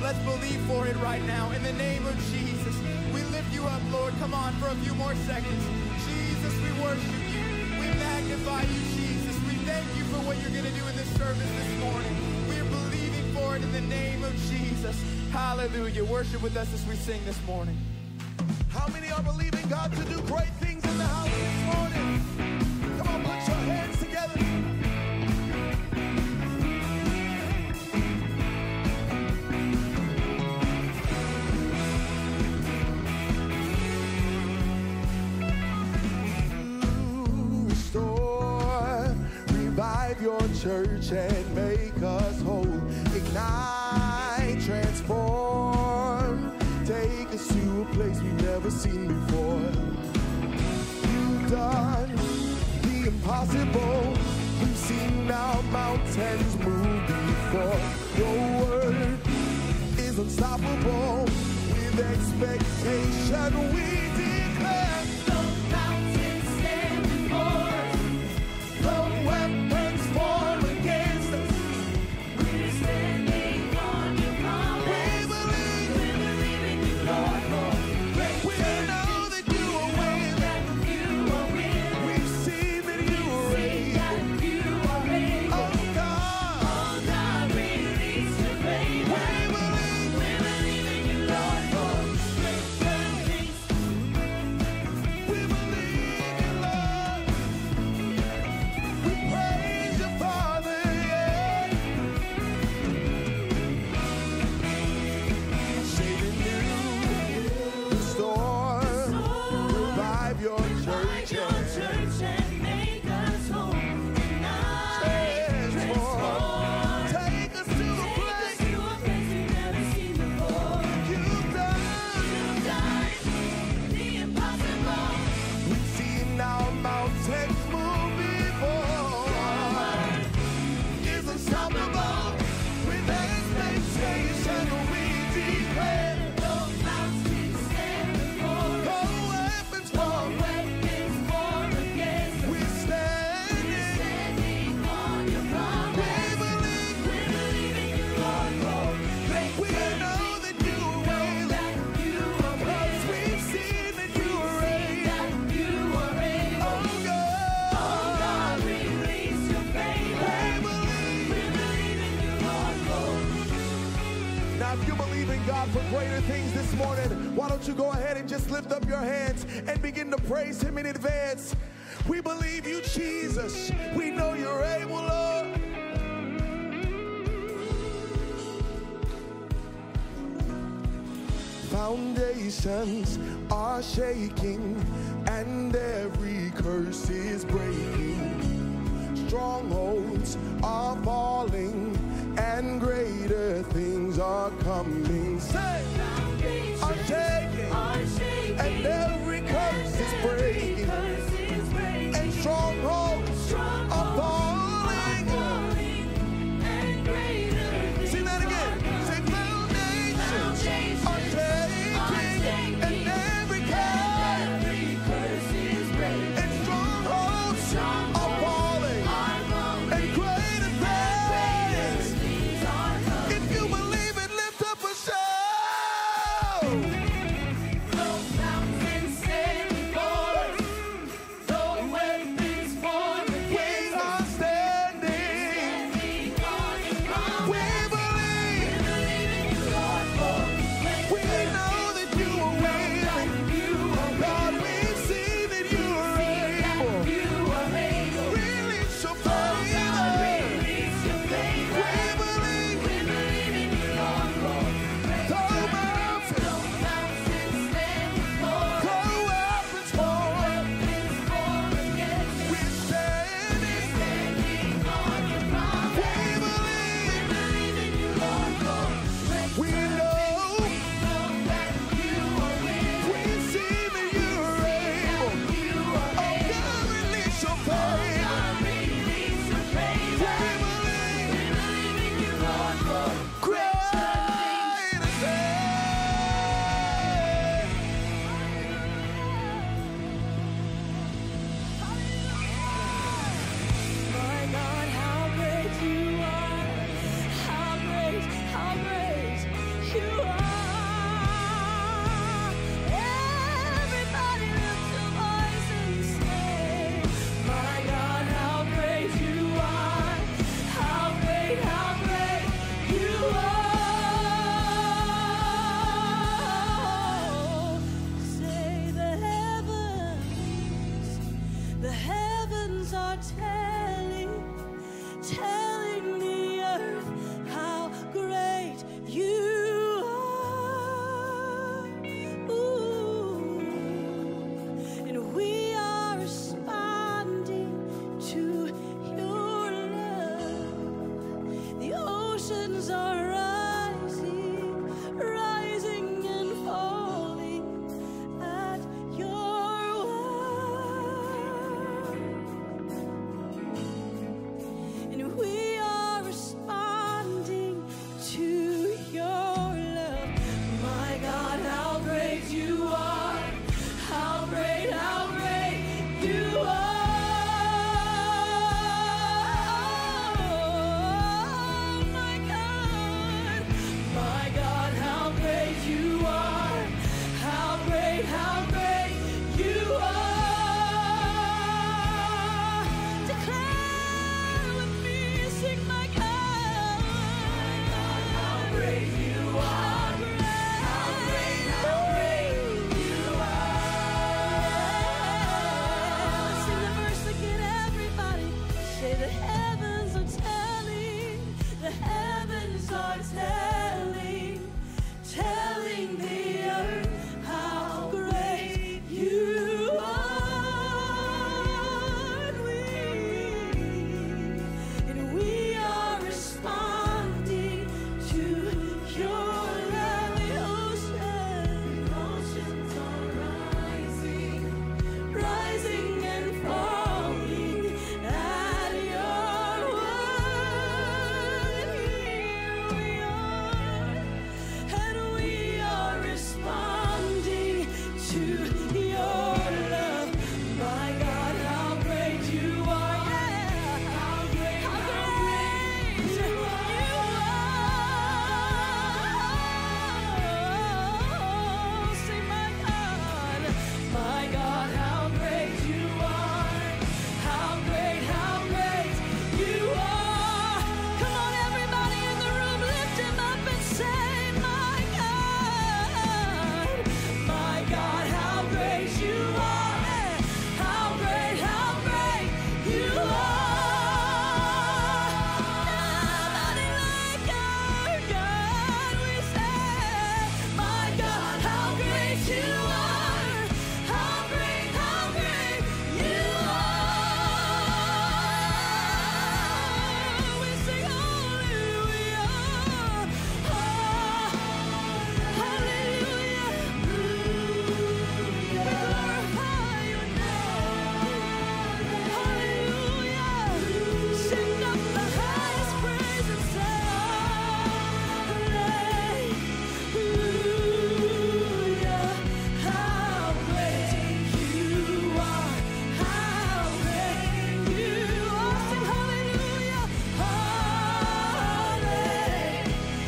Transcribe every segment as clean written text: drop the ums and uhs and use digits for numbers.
Let's believe for it right now. In the name of Jesus, we lift you up, Lord. Come on for a few more seconds. Jesus, we worship you. We magnify you, Jesus. We thank you for what you're going to do in this service this morning. We're believing for it in the name of Jesus. Hallelujah. Worship with us as we sing this morning. How many are believing God to do great things in the house this morning? Come on, put your hands together. Restore, revive your church and make us whole. Ignite, transform, take us to a place we've never seen before. You've done the impossible. We've seen our mountains move before. Your word is unstoppable. With expectation we declare the mountains stand before us. The weapons formed against us. We're standing on your promise. We believe in you, Lord, for great. We know that you are with. We've seen that you are able. Oh God, release your favor. We believe in you, Lord, for great things. We believe in love. We praise you, Father. Saving you, restore, revive your church and make us whole. Transform, take us to a place we've never seen before. You've done the impossible. We've seen our mountains move before. Is unstoppable. With expectation we declare the mountains stand before. No weapons formed against us. We're standing on your promise. We believe in you, Lord, for great. We know that you are able. 'Cause we've seen that you are able. Oh God, release your favor. We believe in you, Lord, for. Now, if you believe in God for greater things this morning, why don't you go ahead and just lift up your hands and begin to praise Him in advance? We believe you, Jesus. We know you're able, Lord. Foundations are shaking and every curse is breaking. Strongholds are falling and greater things are coming. Say, are shaking and every curse is breaking. And strongholds are falling. Sing that again. Say, foundations are shaking and every curse is breaking. And strongholds are falling and greater things. If you believe it, lift up a shout. are telling the earth how great you are. Ooh. And we are responding to your love. The oceans are rising and falling at your word. And we are responding to your love. My God, how great you are. How great you are. My God, how great you are. How great you are. Declare with me, sing my God. How great you are. How great you are. Sing the verse again, everybody. Say the heavens are telling the earth how great you are. And we are responding to your love. The oceans are rising and falling at your word. Here we are, and we are responding to your love. My God, how great you are. Yeah. How great you are. Say, my God, how great you are. How great you are. Come on, everybody in the room, lift him up and say, my God, how great you are. How great you are. Nobody like our God. We say, my God, how great you are. How great you are. We sing hallelujah. Hallelujah. We glorify your name. Hallelujah. Sing up the highest praise and say, hallelujah. How great you are. How great you are. Sing hallelujah. Hallelujah.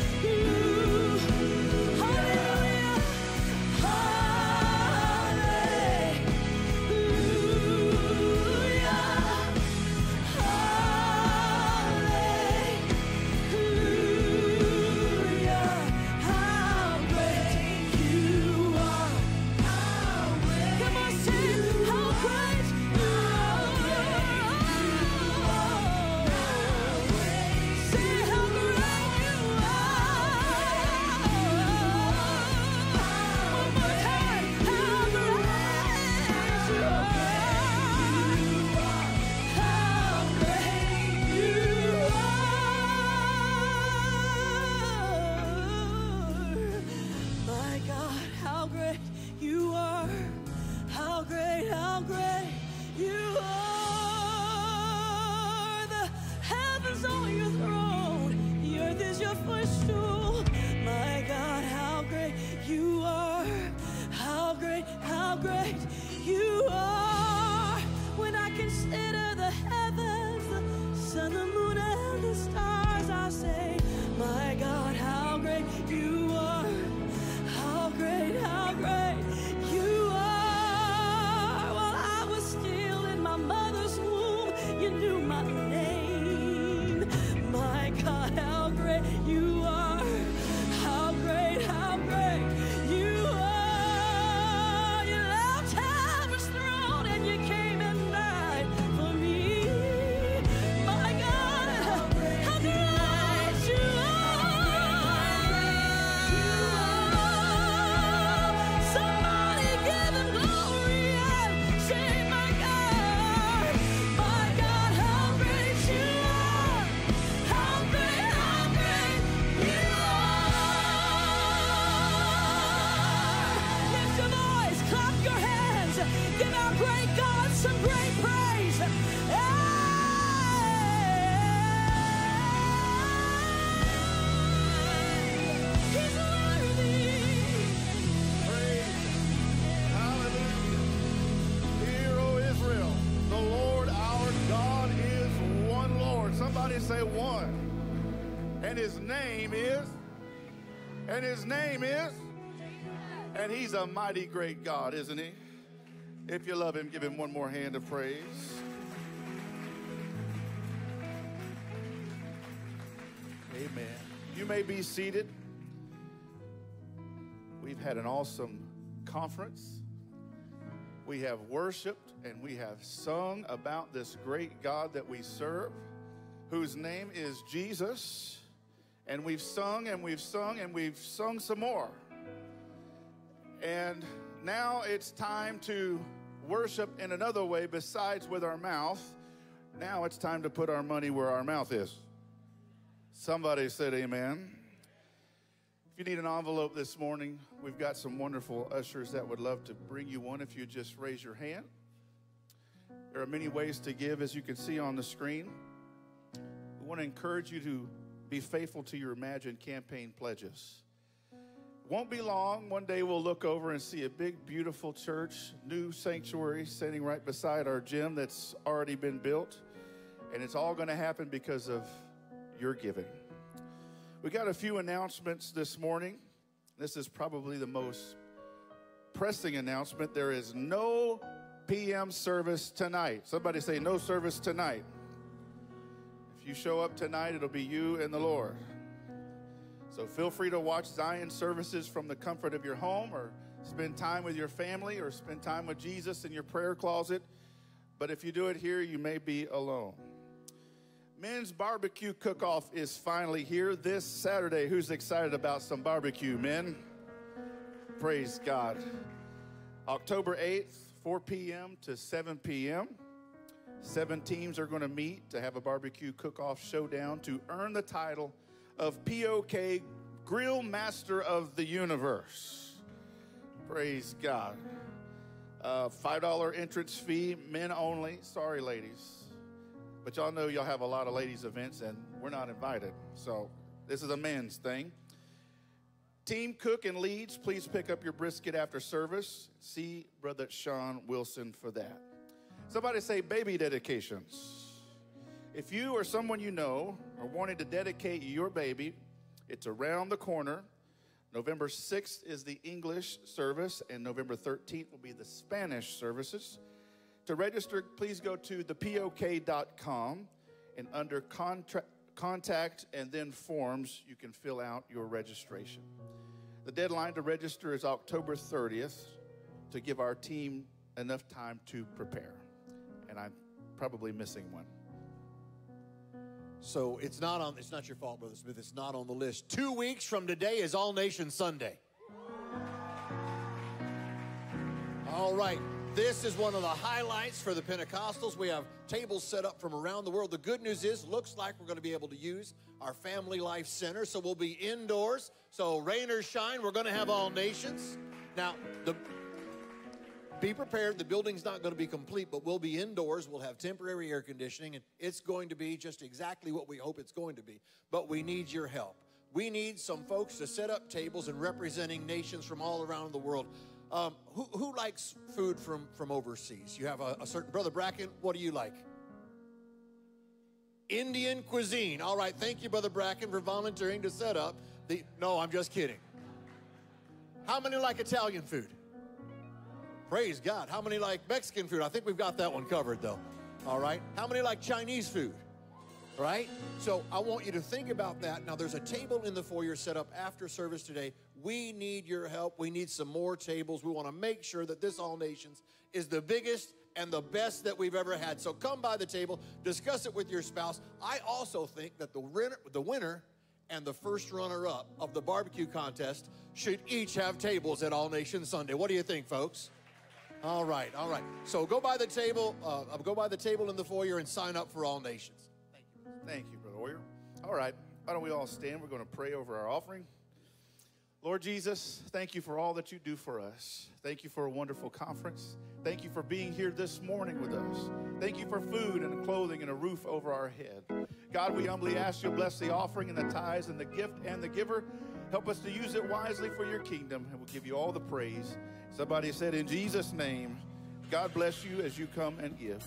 My God, how great you are. How great you are. The heavens are your throne, the earth is your footstool. My God, how great you are. How great you are. When I consider the heavens, the sun, the moon, and the stars, I say, my God, how great you are. How great you are. While I was still in my mother's womb, you knew my name. My God, how great you are. great God some great praise. He's worthy. Hallelujah. Hear, O Israel, the Lord our God is one Lord. Somebody say one. And his name is, and he's a mighty great God, isn't he? If you love him, give him one more hand of praise. Amen. You may be seated. We've had an awesome conference. We have worshiped and we have sung about this great God that we serve, whose name is Jesus. And we've sung and we've sung and we've sung some more. And now it's time to worship in another way besides with our mouth. Now it's time to put our money where our mouth is. Somebody said amen. If you need an envelope this morning, we've got some wonderful ushers that would love to bring you one if you just raise your hand. There are many ways to give, as you can see on the screen. We want to encourage you to be faithful to your Imagine campaign pledges. Won't be long. One day we'll look over and see a big, beautiful church, new sanctuary standing right beside our gym that's already been built. And it's all going to happen because of your giving. We got a few announcements this morning. This is probably the most pressing announcement. There is no PM service tonight. Somebody say no service tonight. If you show up tonight, it'll be you and the Lord. So feel free to watch Zion services from the comfort of your home, or spend time with your family, or spend time with Jesus in your prayer closet. But if you do it here, you may be alone. Men's barbecue cook-off is finally here this Saturday. Who's excited about some barbecue, men? Praise God. October 8th, 4 p.m. to 7 p.m. 7 teams are going to meet to have a barbecue cook-off showdown to earn the title of POK Grill Master of the Universe. Praise God. $5 entrance fee, men only. Sorry, ladies. But y'all know y'all have a lot of ladies events and we're not invited. So this is a men's thing. Team cook and leads, please pick up your brisket after service. See Brother Sean Wilson for that. Somebody say baby dedications. If you or someone you know are wanting to dedicate your baby, it's around the corner. November 6th is the English service, and November 13th will be the Spanish services. To register, please go to thepok.com, and under contact and then forms, you can fill out your registration. The deadline to register is October 30th to give our team enough time to prepare. And I'm probably missing one. So it's not your fault, Brother Smith. It's not on the list. 2 weeks from today is All Nation Sunday. All right. This is one of the highlights for the Pentecostals. We have tables set up from around the world. The good news is, looks like we're going to be able to use our Family Life Center. So we'll be indoors. So rain or shine, we're going to have All Nations. Now, be prepared. The building's not going to be complete, but we'll be indoors. We'll have temporary air conditioning, and it's going to be just exactly what we hope it's going to be. But we need your help. We need some folks to set up tables and representing nations from all around the world. Who likes food from overseas? You have a certain Brother Bracken. What do you like? Indian cuisine. All right. Thank you, Brother Bracken, for volunteering to set up the. No, I'm just kidding. How many like Italian food? Praise God. How many like Mexican food? I think we've got that one covered, though. All right. How many like Chinese food? Right? So I want you to think about that. Now, there's a table in the foyer set up after service today. We need your help. We need some more tables. We want to make sure that this All Nations is the biggest and the best that we've ever had. So come by the table, discuss it with your spouse. I also think that the winner and the first runner-up of the barbecue contest should each have tables at All Nations Sunday. What do you think, folks? All right, all right. So go by the table in the foyer and sign up for All Nations. Thank you, Brother Warrior. All right, why don't we all stand? We're going to pray over our offering. Lord Lord Jesus, thank you for all that you do for us. Thank you for a wonderful conference. Thank you for being here this morning with us. Thank you for food and clothing and a roof over our head. God, we humbly ask you to bless the offering and the tithes and the gift and the giver. Help us to use it wisely for your kingdom, and we'll give you all the praise. Somebody said, in Jesus' name, God bless you as you come and give.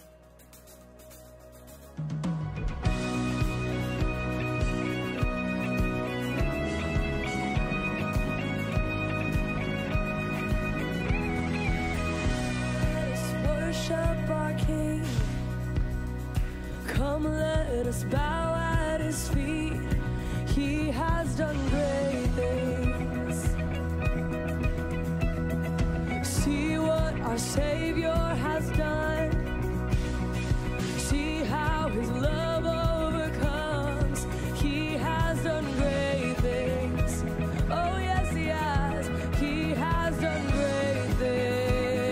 Worship our King. Come, let us bow at his feet. He has done great things. See what our Savior has done. See how his love overcomes. He has done great things. Oh yes, he has. He has done great things.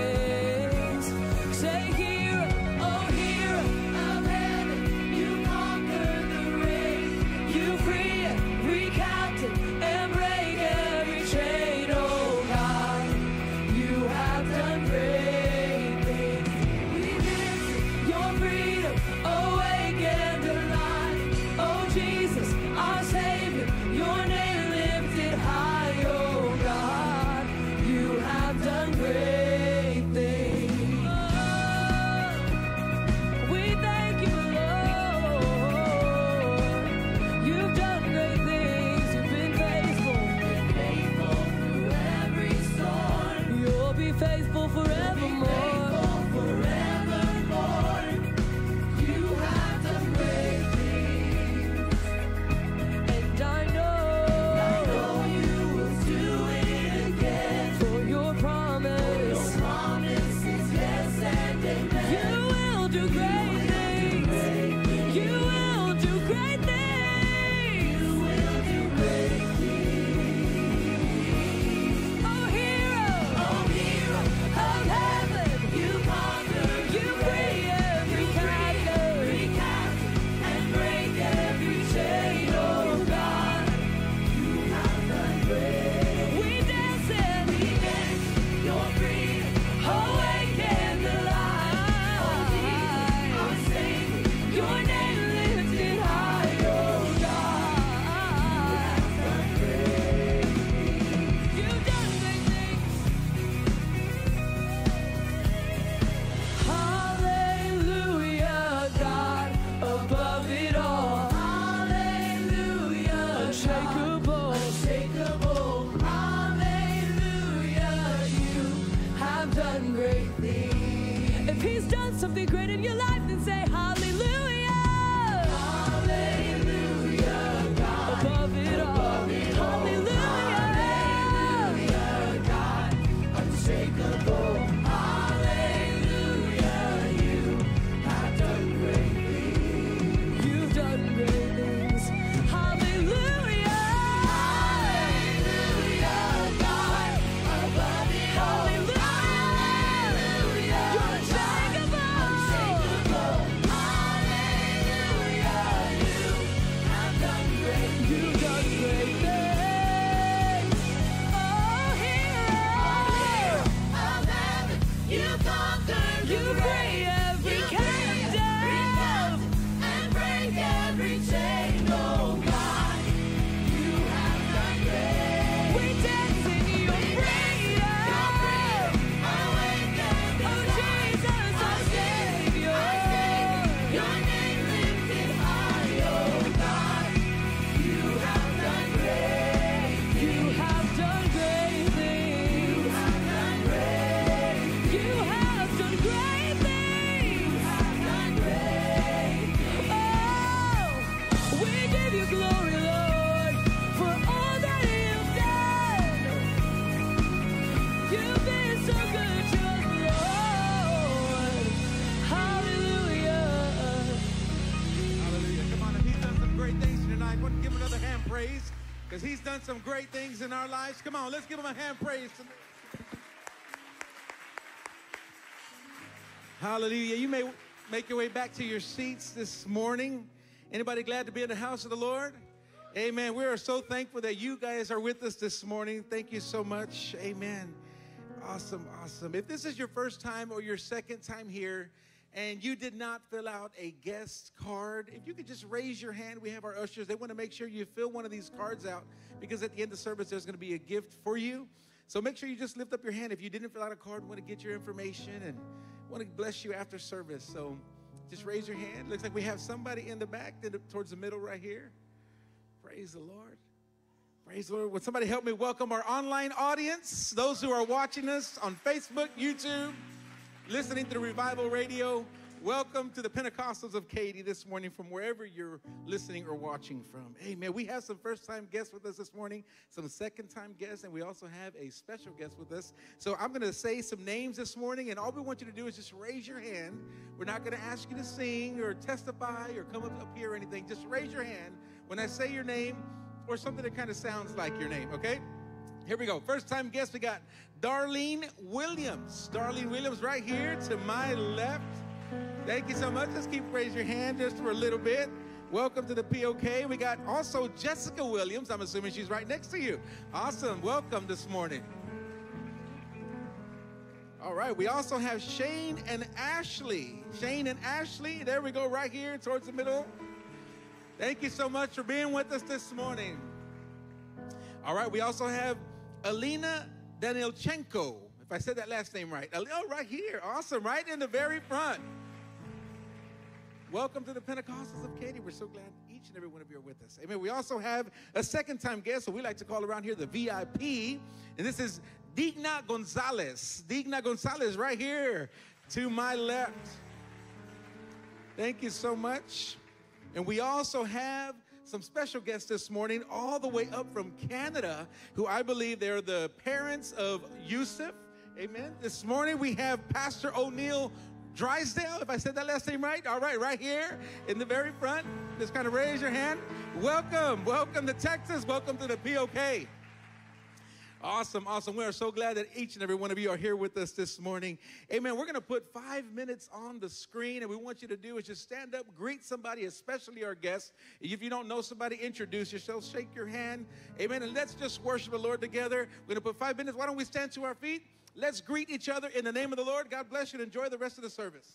Something great in your life, then say hallelujah. Hallelujah, God. Above it all. Hallelujah. Hallelujah, God. Unshakable. Hallelujah. You have done great things. You've done great things. Hallelujah. Hallelujah, God. Above it all. Hallelujah. You're unshakable. Because he's done some great things in our lives. Come on, let's give him a hand praise. Hallelujah. You may make your way back to your seats this morning. Anybody glad to be in the house of the Lord? Amen. We are so thankful that you guys are with us this morning. Thank you so much. Amen. Awesome, awesome. If this is your first time or your second time here and you did not fill out a guest card, if you could just raise your hand. We have our ushers. They want to make sure you fill one of these cards out because at the end of the service, there's going to be a gift for you. So make sure you just lift up your hand. If you didn't fill out a card, we want to get your information and want to bless you after service. So just raise your hand. Looks like we have somebody in the back towards the middle right here. Praise the Lord. Praise the Lord. Would somebody help me welcome our online audience, those who are watching us on Facebook, YouTube, listening to the Revival Radio. Welcome to the Pentecostals of Katy this morning from wherever you're listening or watching from. Amen. We have some first-time guests with us this morning, some second-time guests, and we also have a special guest with us. So I'm going to say some names this morning, and all we want you to do is just raise your hand. We're not going to ask you to sing or testify or come up here or anything. Just raise your hand when I say your name or something that kind of sounds like your name, okay? Here we go. First-time guest, we got Darlene Williams. Darlene Williams right here to my left. Thank you so much. Just keep raising your hand just for a little bit. Welcome to the POK. We got also Jessica Williams. I'm assuming she's right next to you. Awesome. Welcome this morning. All right. We also have Shane and Ashley. Shane and Ashley. There we go right here towards the middle. Thank you so much for being with us this morning. All right. We also have Alina Danielchenko. If I said that last name right. Oh, right here. Awesome. Right in the very front. Welcome to the Pentecostals of Katy. We're so glad each and every one of you are with us. Amen. We also have a second-time guest, so we like to call around here the VIP. And this is Digna Gonzalez. Digna Gonzalez right here to my left. Thank you so much. And we also have some special guests this morning all the way up from Canada, who I believe they're the parents of Yusuf. Amen. This morning we have Pastor O'Neill Drysdale, if I said that last name right. All right, right here in the very front. Just kind of raise your hand. Welcome. Welcome to Texas. Welcome to the POK. Awesome, awesome. We are so glad that each and every one of you are here with us this morning. Amen. We're going to put 5 minutes on the screen, and we want you to do is just stand up, greet somebody, especially our guests. If you don't know somebody, introduce yourself, shake your hand. Amen. And let's just worship the Lord together. We're going to put 5 minutes. Why don't we stand to our feet? Let's greet each other in the name of the Lord. God bless you and enjoy the rest of the service.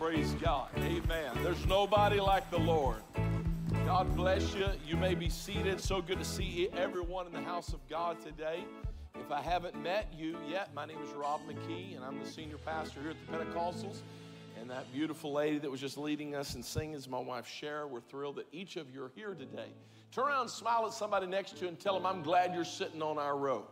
Praise God. Amen. There's nobody like the Lord. God bless you. You may be seated. So good to see everyone in the house of God today. If I haven't met you yet, my name is Rob McKee, and I'm the senior pastor here at the Pentecostals. And that beautiful lady that was just leading us and singing is my wife, Cher. We're thrilled that each of you are here today. Turn around and smile at somebody next to you and tell them, I'm glad you're sitting on our row.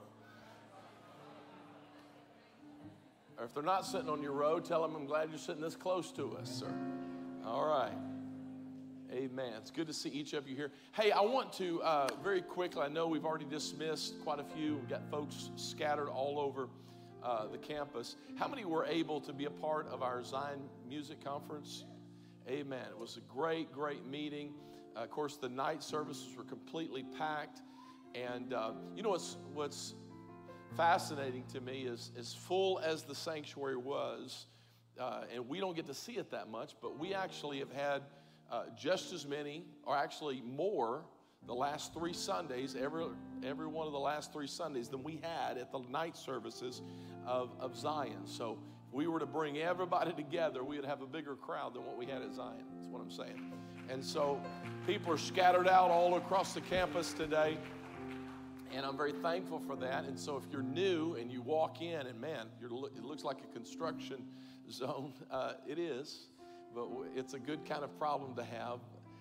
Or if they're not sitting on your row, tell them, I'm glad you're sitting this close to us, sir. All right. Amen. It's good to see each of you here. Hey, I want to very quickly, I know we've already dismissed quite a few. We've got folks scattered all over the campus. How many were able to be a part of our Zion Music Conference? Amen. It was a great, great meeting. Of course, the night services were completely packed. And you know what's fascinating to me is as full as the sanctuary was, and we don't get to see it that much, but we actually have had just as many, or actually more, the last 3 Sundays, every one of the last 3 Sundays than we had at the night services of Zion. So if we were to bring everybody together, we would have a bigger crowd than what we had at Zion. That's what I'm saying. And so people are scattered out all across the campus today, and I'm very thankful for that. And so if you're new and you walk in and, man, it looks like a construction zone, it is. But it's a good kind of problem to have.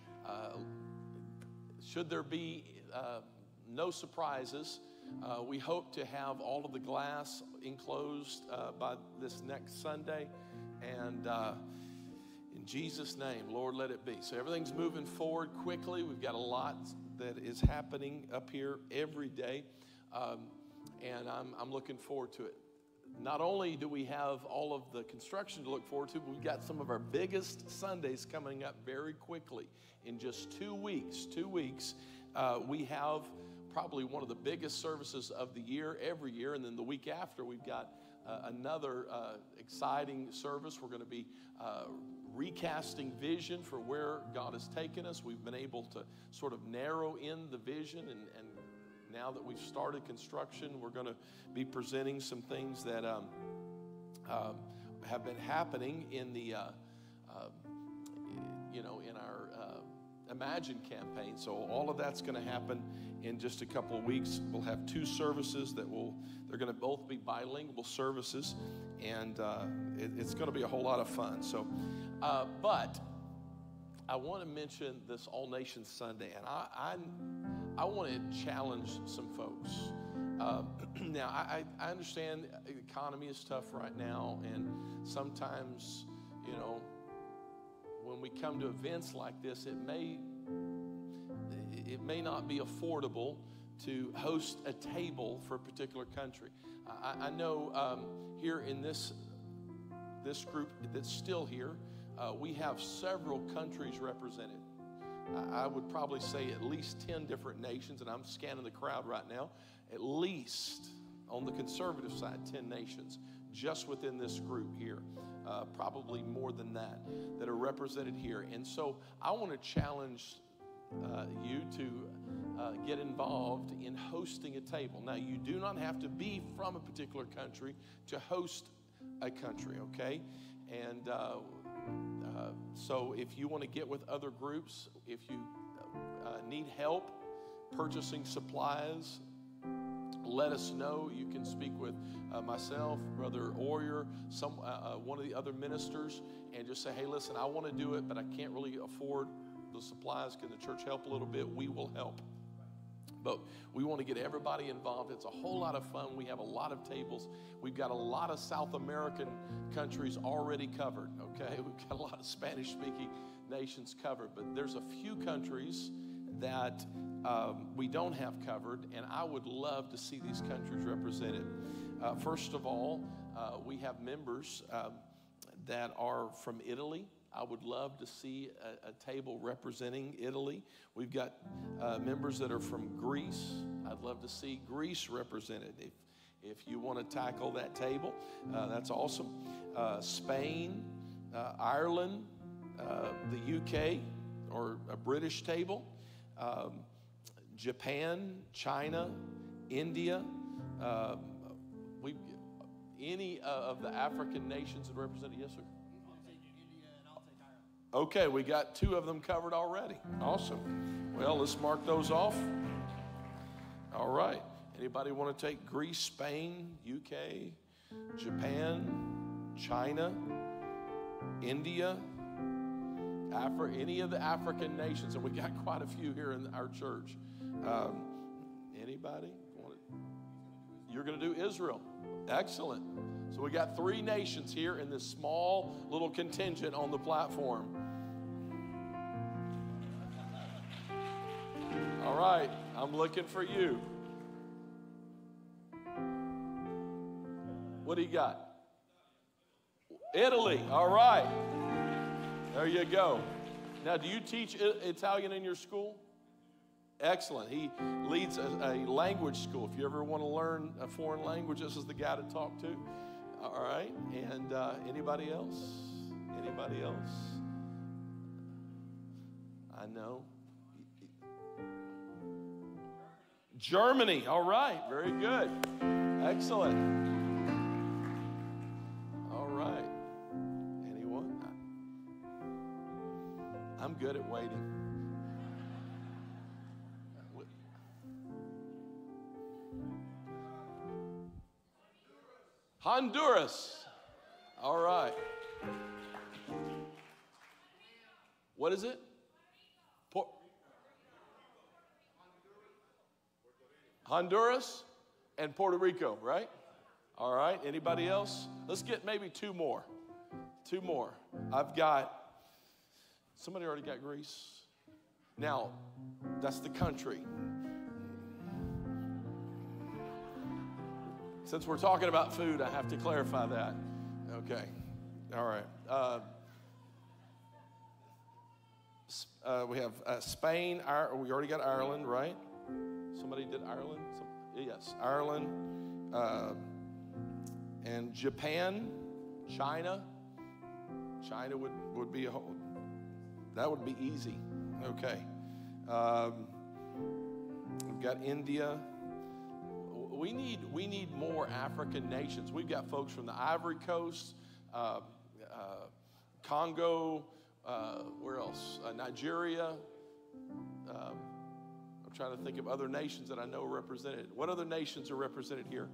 Should there be no surprises, we hope to have all of the glass enclosed by this next Sunday. And in Jesus' name, Lord, let it be. So everything's moving forward quickly. We've got a lot that is happening up here every day. And I'm looking forward to it. Not only do we have all of the construction to look forward to, but we've got some of our biggest Sundays coming up very quickly. In just 2 weeks, we have probably one of the biggest services of the year every year. And then the week after, we've got another exciting service. We're going to be recasting vision for where God has taken us. We've been able to sort of narrow in the vision, and now that we've started construction, we're going to be presenting some things that have been happening in the, in our Imagine campaign. So all of that's going to happen in just a couple of weeks. We'll have 2 services they're going to both be bilingual services, and it's going to be a whole lot of fun. So, but I want to mention this All Nations Sunday, and I want to challenge some folks. Now, I understand the economy is tough right now, and sometimes, when we come to events like this, it may not be affordable to host a table for a particular country. I know here in this group that's still here, we have several countries represented. I would probably say at least 10 different nations, and I'm scanning the crowd right now, at least on the conservative side, 10 nations just within this group here, probably more than that are represented here. And so I want to challenge you to get involved in hosting a table. Now, you do not have to be from a particular country to host a country, okay? And so if you want to get with other groups, if you need help purchasing supplies, let us know. You can speak with myself, Brother Orier, one of the other ministers, and just say, hey, listen, I want to do it, but I can't really afford the supplies. Can the church help a little bit? We will help. But we want to get everybody involved. It's a whole lot of fun. We have a lot of tables. We've got a lot of South American countries already covered, okay? We've got a lot of Spanish-speaking nations covered. But there's a few countries that we don't have covered, and I would love to see these countries represented. First of all, we have members that are from Italy. I would love to see a table representing Italy. We've got members that are from Greece. I'd love to see Greece represented. If you want to tackle that table, that's awesome. Spain, Ireland, the UK, or a British table. Japan, China, India, any of the African nations that are represented. Yes, sir. I'll take India, and Okay, we got 2 of them covered already. Awesome. Well, let's mark those off. All right. Anybody want to take Greece, Spain, UK, Japan, China, India, any of the African nations? And we got quite a few here in our church. Anybody? You're going to do Israel. Excellent. So we got 3 nations here in this small little contingent on the platform. All right, I'm looking for you. What do you got? Italy. All right. There you go. Now, do you teach Italian in your school? Excellent. He leads a language school. If you ever want to learn a foreign language, this is the guy to talk to. All right. And anybody else? Anybody else? I know. Germany. All right. Very good. Excellent. All right. Anyone? I'm good at waiting. Honduras. All right. What is it? Honduras and Puerto Rico, right? All right. Anybody else? Let's get maybe 2 more. 2 more. I've got, somebody already got Greece. Now, that's the country. Since we're talking about food, I have to clarify that. Okay. All right. We have Spain. We already got Ireland, right? Somebody did Ireland? Yes, Ireland. And Japan, China. China would be that would be easy. Okay. We've got India. We need more African nations. We've got folks from the Ivory Coast, Congo, where else? Nigeria. I'm trying to think of other nations that I know are represented. What other nations are represented here?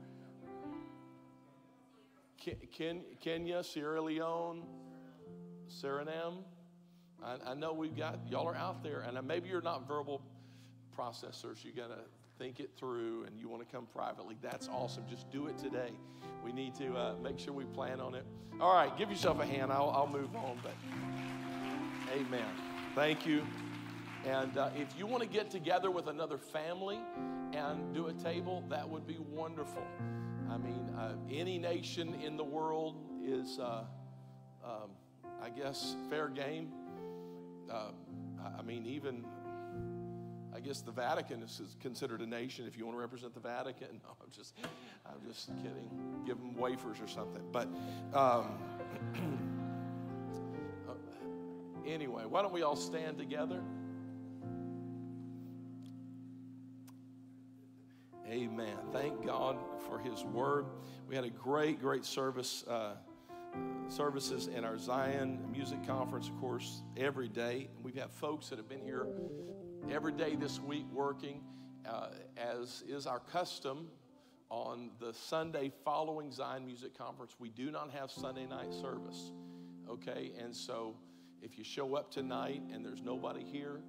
Kenya, Sierra Leone, Suriname. I know we've got, y'all are out there, and maybe you're not verbal processors. You got to think it through, and you want to come privately. That's awesome. Just do it today. We need to make sure we plan on it. All right, give yourself a hand. I'll move on, but amen. Thank you. And if you want to get together with another family and do a table, that would be wonderful. I mean, any nation in the world is, I guess, fair game. I mean, even, I guess the Vatican is considered a nation if you want to represent the Vatican. No, I'm just kidding. Give them wafers or something. But anyway, why don't we all stand together? Amen. Thank God for His Word. We had a great services in our Zion Music Conference, of course, every day. We've had folks that have been here every day this week working, as is our custom. On the Sunday following Zion Music Conference, we do not have Sunday night service, okay? And so if you show up tonight and there's nobody here,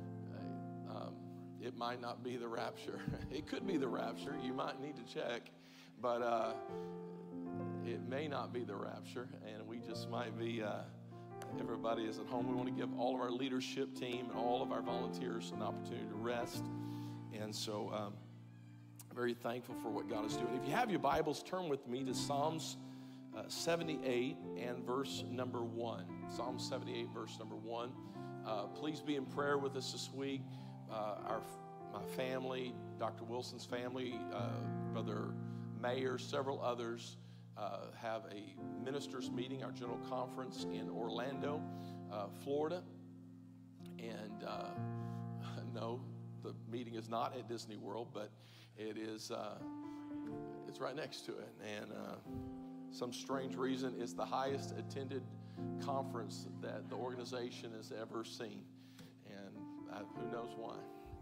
it might not be the rapture. It could be the rapture. You might need to check, but it may not be the rapture, and we just might be, everybody is at home. We want to give all of our leadership team and all of our volunteers an opportunity to rest. And so very thankful for what God is doing. If you have your Bibles, turn with me to Psalms 78 and verse number 1. Psalm 78, verse number 1. Please be in prayer with us this week. My family, Dr. Wilson's family, Brother Mayer, several others have a ministers' meeting, our general conference in Orlando, Florida. And no, the meeting is not at Disney World, but it is, it's right next to it. And some strange reason, it's the highest attended conference that the organization has ever seen. And who knows why?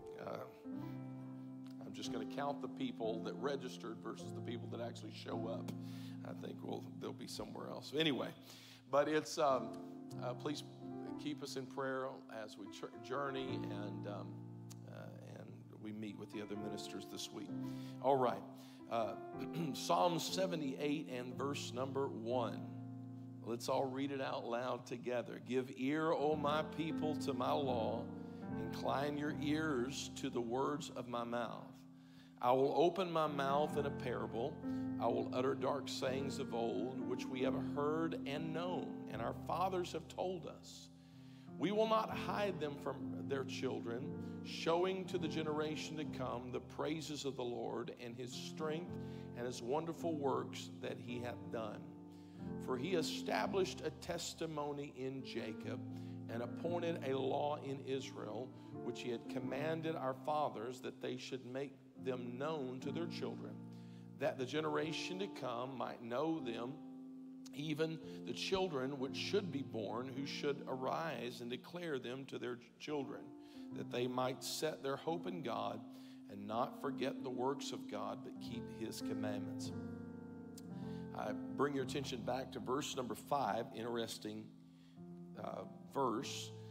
I'm just going to count the people that registered versus the people that actually show up. I think they'll be somewhere else. Anyway, but it's, please keep us in prayer as we journey and we meet with the other ministers this week. All right. Psalm 78 and verse number 1. Let's all read it out loud together. Give ear, O my people, to my law. Incline your ears to the words of my mouth. I will open my mouth in a parable. I will utter dark sayings of old, which we have heard and known, and our fathers have told us. We will not hide them from their children, showing to the generation to come the praises of the Lord and his strength and his wonderful works that he hath done. For he established a testimony in Jacob and appointed a law in Israel, which he had commanded our fathers that they should make them known to their children, that the generation to come might know them, even the children which should be born, who should arise and declare them to their children, that they might set their hope in God and not forget the works of God, but keep his commandments. I bring your attention back to verse number 5, interesting verse.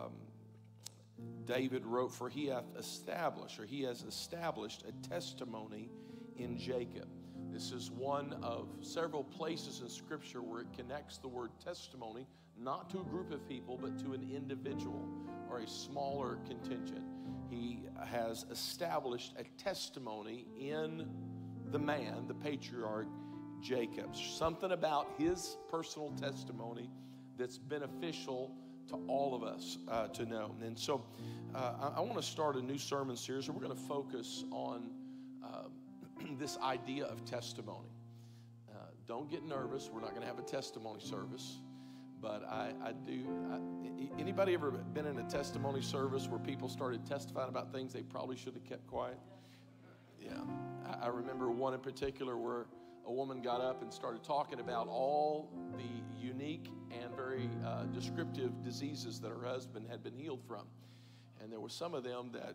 David wrote, for he has established a testimony in Jacob. This is one of several places in Scripture where it connects the word testimony, not to a group of people, but to an individual or a smaller contingent. He has established a testimony in the man, the patriarch, Jacob. Something about his personal testimony that's beneficial to all of us to know. And so I want to start a new sermon series, and we're going to focus on this idea of testimony. Don't get nervous. We're not going to have a testimony service. But anybody ever been in a testimony service where people started testifying about things they probably should have kept quiet? Yeah. I remember one in particular where a woman got up and started talking about all the unique and very descriptive diseases that her husband had been healed from. And there were some of them that,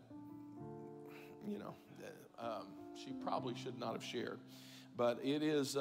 she probably should not have shared. But it is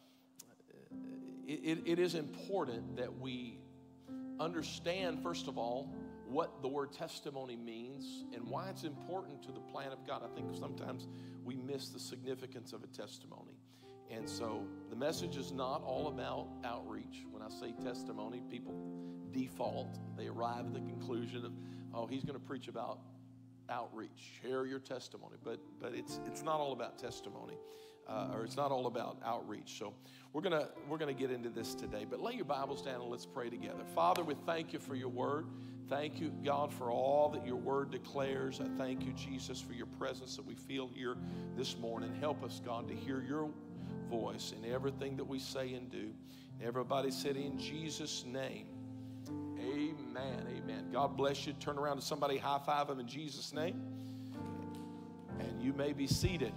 it is important that we understand, first of all, what the word testimony means and why it's important to the plan of God. I think sometimes we miss the significance of a testimony. And so the message is not all about outreach. When I say testimony, people default. They arrive at the conclusion of, oh, he's going to preach about outreach. Share your testimony. But it's not all about testimony, or it's not all about outreach. So we're gonna get into this today. But lay your Bibles down and let's pray together. Father, we thank you for your word. Thank you, God, for all that your word declares. I thank you, Jesus, for your presence that we feel here this morning. Help us, God, to hear your voice in everything that we say and do. Everybody said in Jesus' name, amen, amen. God bless you. Turn around to somebody, high five them in Jesus' name. And you may be seated.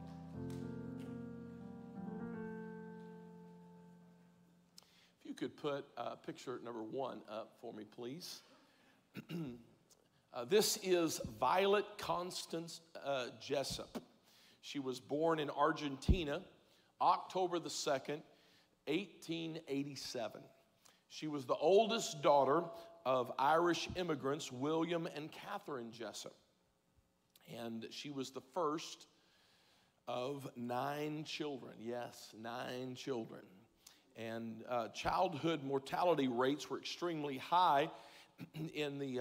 If you could put picture number 1 up for me, please. This is Violet Constance Jessup. She was born in Argentina, October the 2nd, 1887. She was the oldest daughter of Irish immigrants, William and Catherine Jessup. And she was the first of 9 children. Yes, 9 children. And childhood mortality rates were extremely high in the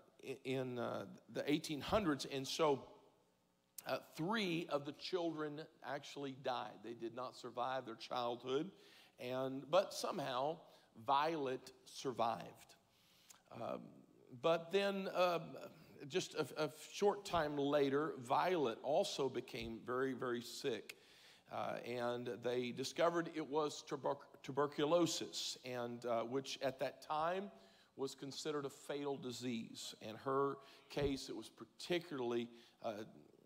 1800s. And so 3 of the children actually died. They did not survive their childhood. But somehow Violet survived. But then just a short time later, Violet also became very, very sick. And they discovered it was tuberculosis, and which at that time was considered a fatal disease. In her case, it was particularly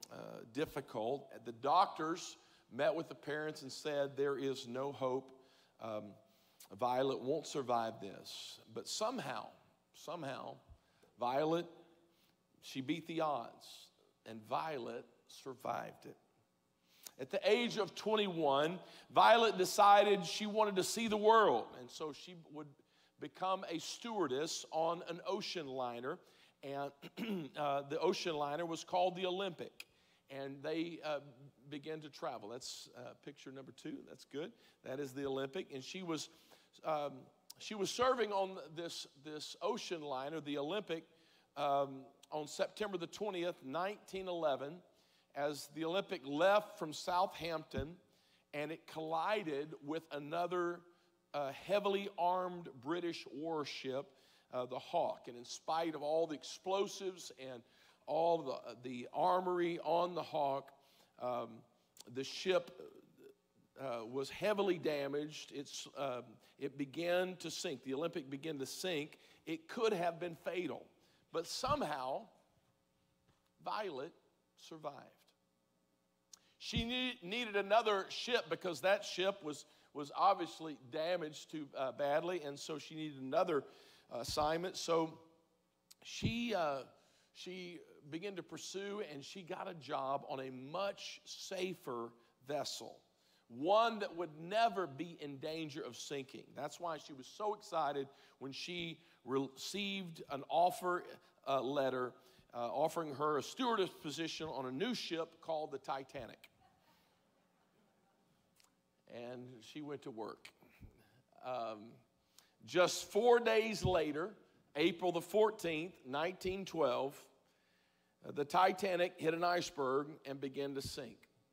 difficult. The doctors met with the parents and said, there is no hope Violet won't survive this. But somehow, Violet, she beat the odds, and Violet survived it. At the age of 21, Violet decided she wanted to see the world, and so she would become a stewardess on an ocean liner, and the ocean liner was called the Olympic, and they began to travel. That's picture number 2. That's good. That is the Olympic, and she was serving on this ocean liner, the Olympic, on September the 20th, 1911, as the Olympic left from Southampton, and it collided with another heavily armed British warship, the Hawk. And in spite of all the explosives and all the armory on the Hawk, the ship was heavily damaged. It began to sink. The Olympic began to sink. It could have been fatal. But somehow, Violet survived. She needed another ship because that ship was obviously damaged too badly, and so she needed another assignment. So she began to pursue, and she got a job on a much safer vessel, one that would never be in danger of sinking. That's why she was so excited when she received an offer letter offering her a stewardess position on a new ship called the Titanic. And she went to work. Just 4 days later, April the 14th, 1912, the Titanic hit an iceberg and began to sink.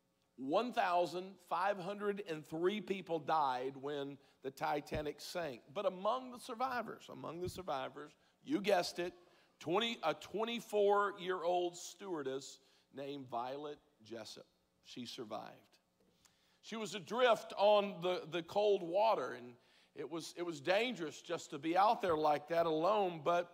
1,503 people died when the Titanic sank. But among the survivors, you guessed it, a 24-year-old stewardess named Violet Jessup. She survived. She was adrift on the cold water, and it was dangerous just to be out there like that alone, but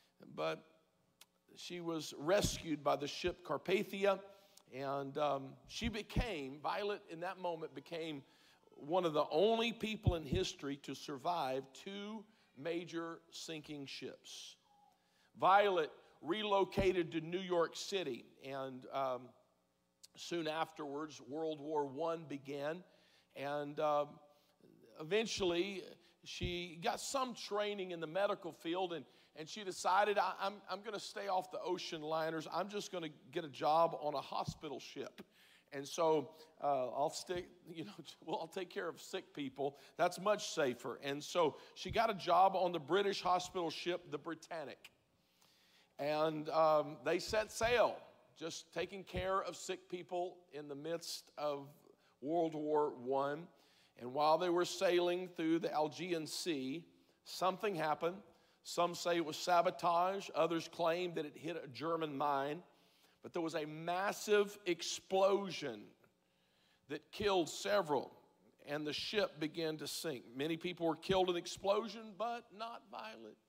she was rescued by the ship Carpathia, and Violet in that moment became one of the only people in history to survive 2 major sinking ships. Violet relocated to New York City, and soon afterwards, World War I began, and eventually she got some training in the medical field, and she decided, I'm going to stay off the ocean liners. I'm just going to get a job on a hospital ship. And so I'll take care of sick people. That's much safer. And so she got a job on the British hospital ship, the Britannic. And they set sail, just taking care of sick people in the midst of World War I. And while they were sailing through the Aegean Sea, something happened. Some say it was sabotage. Others claim that it hit a German mine. But there was a massive explosion that killed several, and the ship began to sink. Many people were killed in the explosion, but not Violet.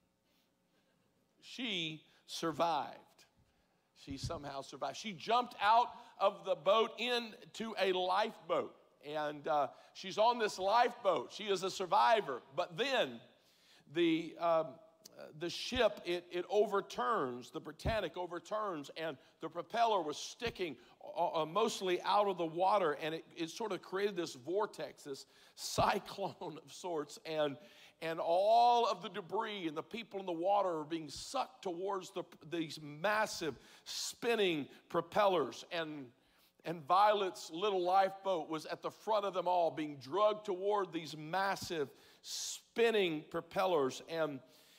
She survived. She somehow survived. She jumped out of the boat into a lifeboat, and she's on this lifeboat. She is a survivor. But then the ship, it overturns, the Britannic overturns, and the propeller was sticking mostly out of the water, and it sort of created this vortex, this cyclone of sorts, and all of the debris and the people in the water are being sucked towards these massive spinning propellers, and Violet's little lifeboat was at the front of them all, being dragged toward these massive spinning propellers, and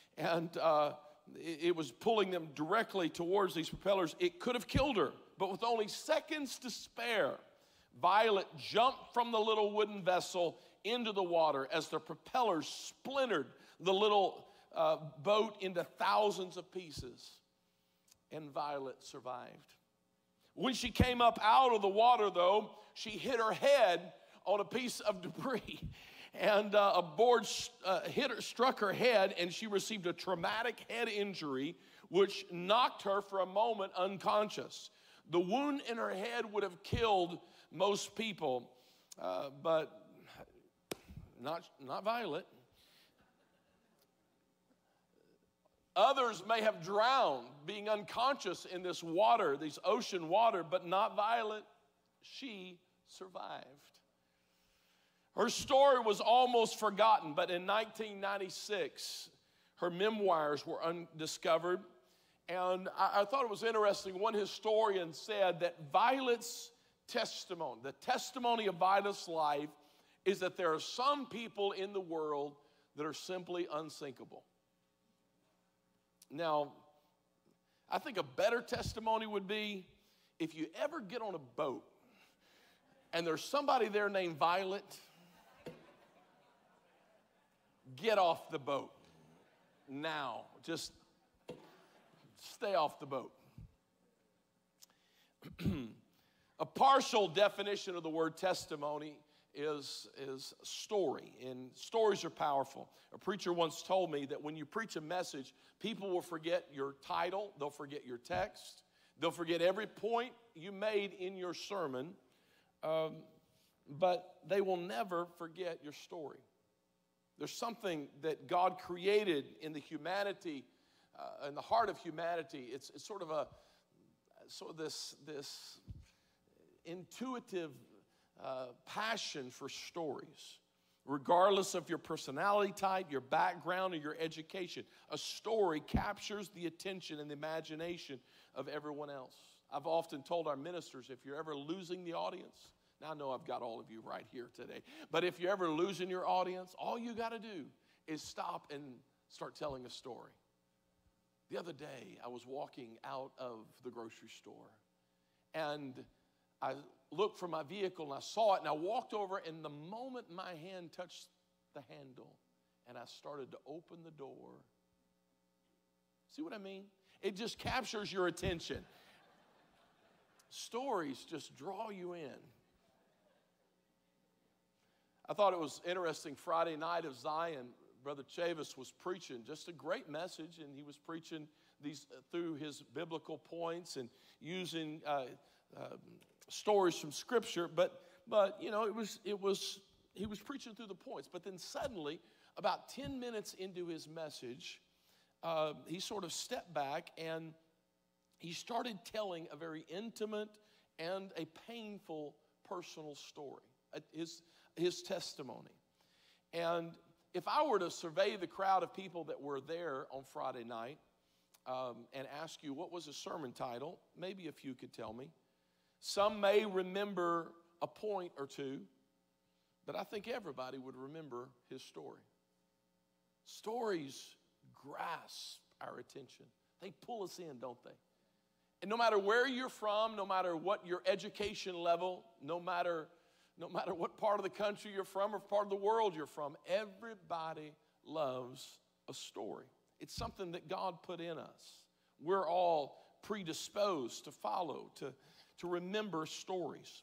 it was pulling them directly towards these propellers. It could have killed her, but with only seconds to spare, Violet jumped from the little wooden vessel into the water as the propellers splintered the little boat into thousands of pieces, and Violet survived. When she came up out of the water, though, she hit her head on a piece of debris, and a board struck her head, and she received a traumatic head injury, which knocked her for a moment unconscious. The wound in her head would have killed most people, but not Violet. Others may have drowned, being unconscious in this water, these ocean water, but not Violet. She survived. Her story was almost forgotten, but in 1996, her memoirs were undiscovered. And I thought it was interesting. One historian said that Violet's testimony, the testimony of Violet's life, is that there are some people in the world that are simply unsinkable. Now, I think a better testimony would be if you ever get on a boat and there's somebody there named Violet, get off the boat now. Just stay off the boat. A partial definition of the word testimony is story, and stories are powerful. A preacher once told me that when you preach a message, people will forget your title, they'll forget your text, they'll forget every point you made in your sermon, but they will never forget your story. There's something that God created in the humanity, in the heart of humanity. It's sort of this intuitive passion for stories. Regardless of your personality type, your background, or your education, a story captures the attention and the imagination of everyone else. I've often told our ministers, if you're ever losing the audience, now I know I've got all of you right here today, but if you're ever losing your audience, all you got to do is stop and start telling a story. The other day, I was walking out of the grocery store, and I looked for my vehicle, and I saw it, and I walked over, and the moment my hand touched the handle, and I started to open the door. See what I mean? It just captures your attention. Stories just draw you in. I thought it was interesting. Friday night of Zion, Brother Chavis was preaching just a great message, and he was preaching these through his biblical points and using stories from Scripture. But you know, he was preaching through the points. But then suddenly, about 10 minutes into his message, he sort of stepped back and he started telling a very intimate and a painful personal story. His testimony. And if I were to survey the crowd of people that were there on Friday night and ask you what was the sermon title, maybe a few could tell me. Some may remember a point or two, but I think everybody would remember his story. Stories grasp our attention. They pull us in, don't they? And no matter where you're from, no matter what your education level, no matter what part of the country you're from or part of the world you're from, everybody loves a story. It's something that God put in us. We're all predisposed to follow, to remember stories.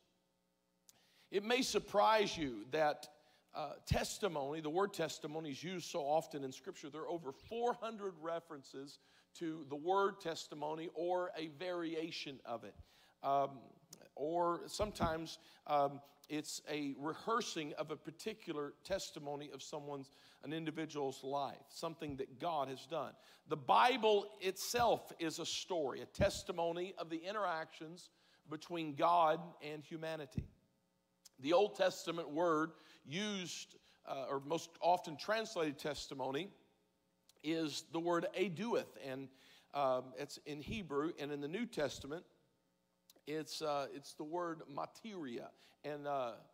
It may surprise you that testimony, the word testimony, is used so often in Scripture. There are over 400 references to the word testimony or a variation of it. Or sometimes it's a rehearsing of a particular testimony of an individual's life, something that God has done. The Bible itself is a story, a testimony of the interactions between God and humanity. The Old Testament word used, or most often translated testimony, is the word adueth, and it's in Hebrew, and in the New Testament, it's the word materia, and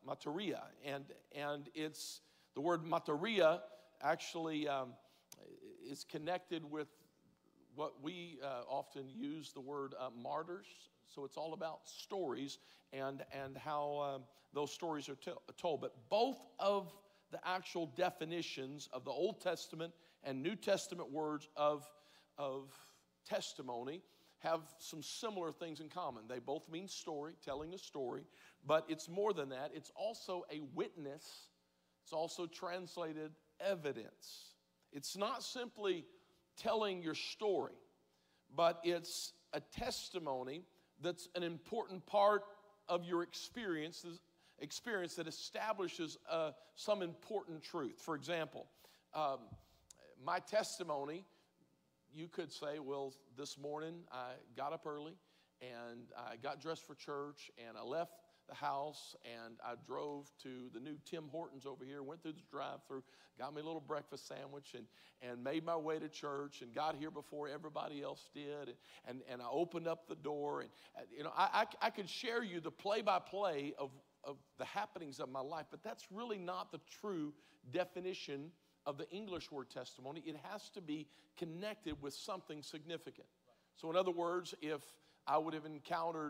it's the word materia actually is connected with what we often use the word martyrs. So it's all about stories and how those stories are told. But both of the actual definitions of the Old Testament and New Testament words of testimony have some similar things in common. They both mean story, telling a story, but it's more than that. It's also a witness. It's also translated evidence. It's not simply telling your story, but it's a testimony that's an important part of your experiences experience that establishes some important truth. For example, my testimony, you could say, well, this morning I got up early and I got dressed for church and I left the house and I drove to the new Tim Hortons over here, went through the drive-thru, got me a little breakfast sandwich and made my way to church and got here before everybody else did. And I opened up the door and I could share you the play-by-play of the happenings of my life, but that's really not the true definition of the English word testimony. It has to be connected with something significant. So in other words, if I would have encountered,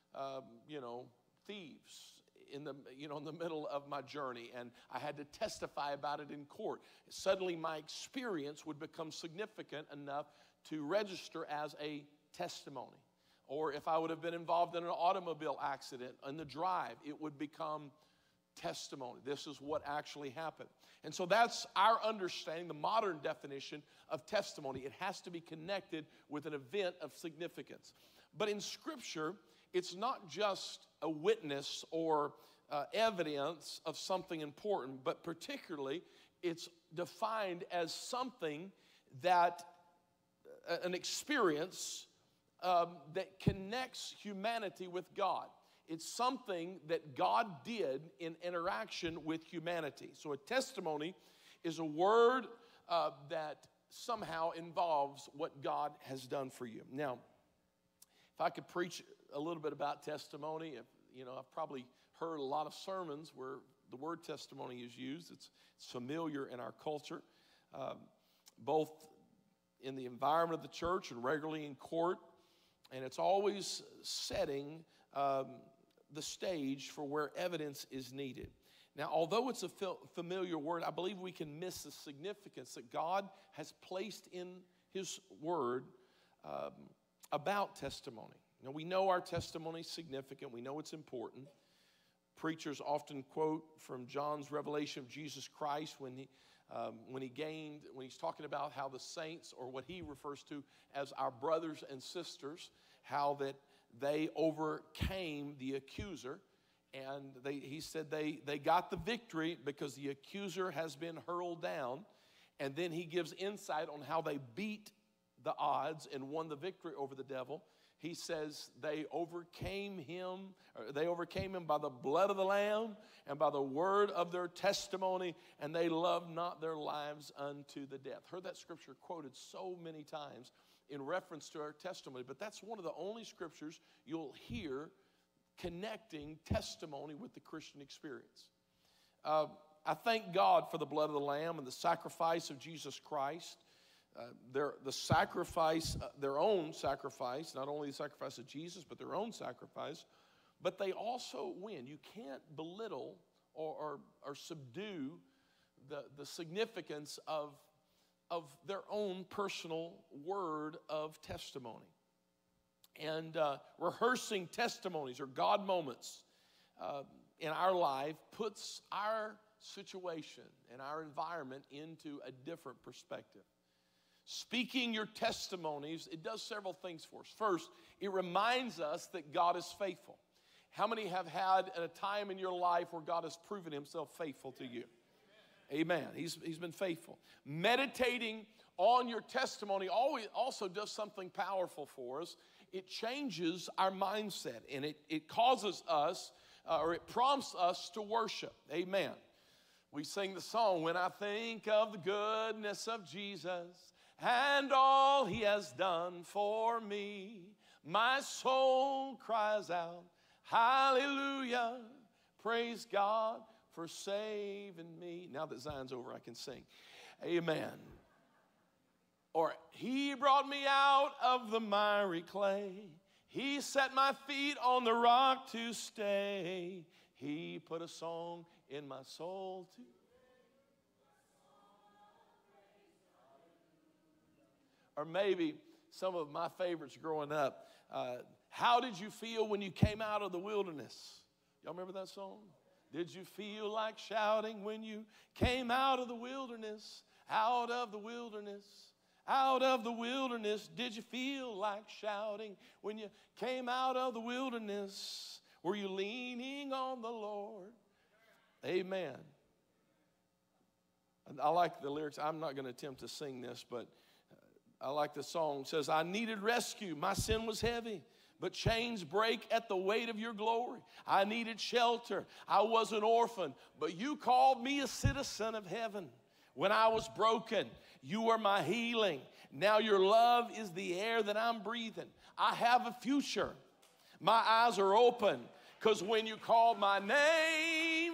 thieves in the middle of my journey and I had to testify about it in court, suddenly my experience would become significant enough to register as a testimony. Or if I would have been involved in an automobile accident on the drive, it would become testimony. This is what actually happened. And so that's our understanding, the modern definition of testimony. It has to be connected with an event of significance. But in Scripture, it's not just a witness or evidence of something important, but particularly it's defined as something that, an experience that connects humanity with God. It's something that God did in interaction with humanity. So a testimony is a word that somehow involves what God has done for you. Now, if I could preach a little bit about testimony, I've probably heard a lot of sermons where the word testimony is used. It's familiar in our culture, both in the environment of the church and regularly in court. And it's always setting the stage for where evidence is needed. Now, although it's a familiar word, I believe we can miss the significance that God has placed in His Word about testimony. Now, we know our testimony is significant. We know it's important. Preachers often quote from John's revelation of Jesus Christ when he's talking about how the saints, or what he refers to as our brothers and sisters, how that they overcame the accuser. And he said they got the victory because the accuser has been hurled down. And then he gives insight on how they beat the odds and won the victory over the devil. He says they overcame him by the blood of the Lamb and by the word of their testimony, and they loved not their lives unto the death. Heard that scripture quoted so many times in reference to our testimony, but that's one of the only scriptures you'll hear connecting testimony with the Christian experience. I thank God for the blood of the Lamb and the sacrifice of Jesus Christ. Their own sacrifice, not only the sacrifice of Jesus, but their own sacrifice, but they also win. You can't belittle or subdue the significance of their own personal word of testimony. And rehearsing testimonies or God moments in our life puts our situation and our environment into a different perspective. Speaking your testimonies, it does several things for us. First, it reminds us that God is faithful. How many have had a time in your life where God has proven Himself faithful to you? Amen. He's been faithful. Meditating on your testimony also does something powerful for us. It changes our mindset, and it causes us, or it prompts us to worship. Amen. We sing the song, "When I think of the goodness of Jesus and all He has done for me, my soul cries out, hallelujah, praise God for saving me." Now that Zion's over, I can sing. Amen. Or, "He brought me out of the miry clay. He set my feet on the rock to stay. He put a song in my soul to..." Or maybe some of my favorites growing up. "How did you feel when you came out of the wilderness?" Y'all remember that song? "Did you feel like shouting when you came out of the wilderness? Out of the wilderness, out of the wilderness. Did you feel like shouting when you came out of the wilderness? Were you leaning on the Lord? Amen. I like the lyrics. I'm not going to attempt to sing this, but I like the song. It says, I needed rescue. My sin was heavy, but chains break at the weight of your glory. I needed shelter. I was an orphan, but you called me a citizen of heaven. When I was broken, you were my healing. Now your love is the air that I'm breathing. I have a future. My eyes are open, because when you called my name,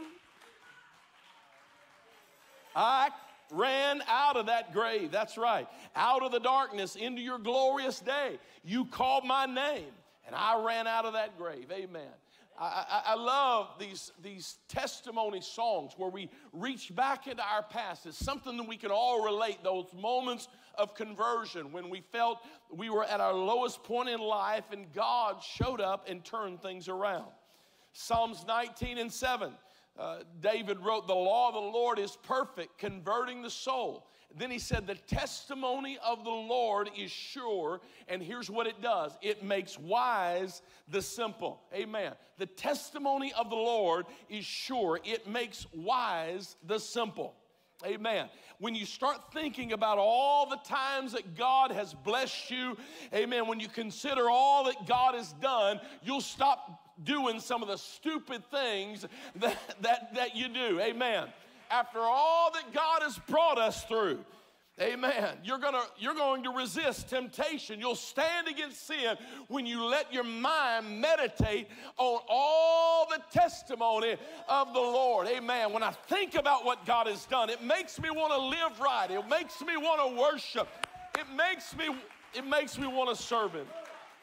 I ran out of that grave. That's right. Out of the darkness into your glorious day. You called my name, and I ran out of that grave. Amen. I love these testimony songs where we reach back into our past. It's something that we can all relate, those moments of conversion when we felt we were at our lowest point in life and God showed up and turned things around. Psalms 19:7, David wrote, the law of the Lord is perfect, converting the soul. Then he said, the testimony of the Lord is sure, and here's what it does. It makes wise the simple. Amen. The testimony of the Lord is sure. It makes wise the simple. Amen. When you start thinking about all the times that God has blessed you, amen, when you consider all that God has done, you'll stop doing some of the stupid things that you do. Amen. After all that God has brought us through, amen, you're going to resist temptation. You'll stand against sin when you let your mind meditate on all the testimony of the Lord. Amen. When I think about what God has done, it makes me want to live right. It makes me want to worship. It makes me want to serve Him.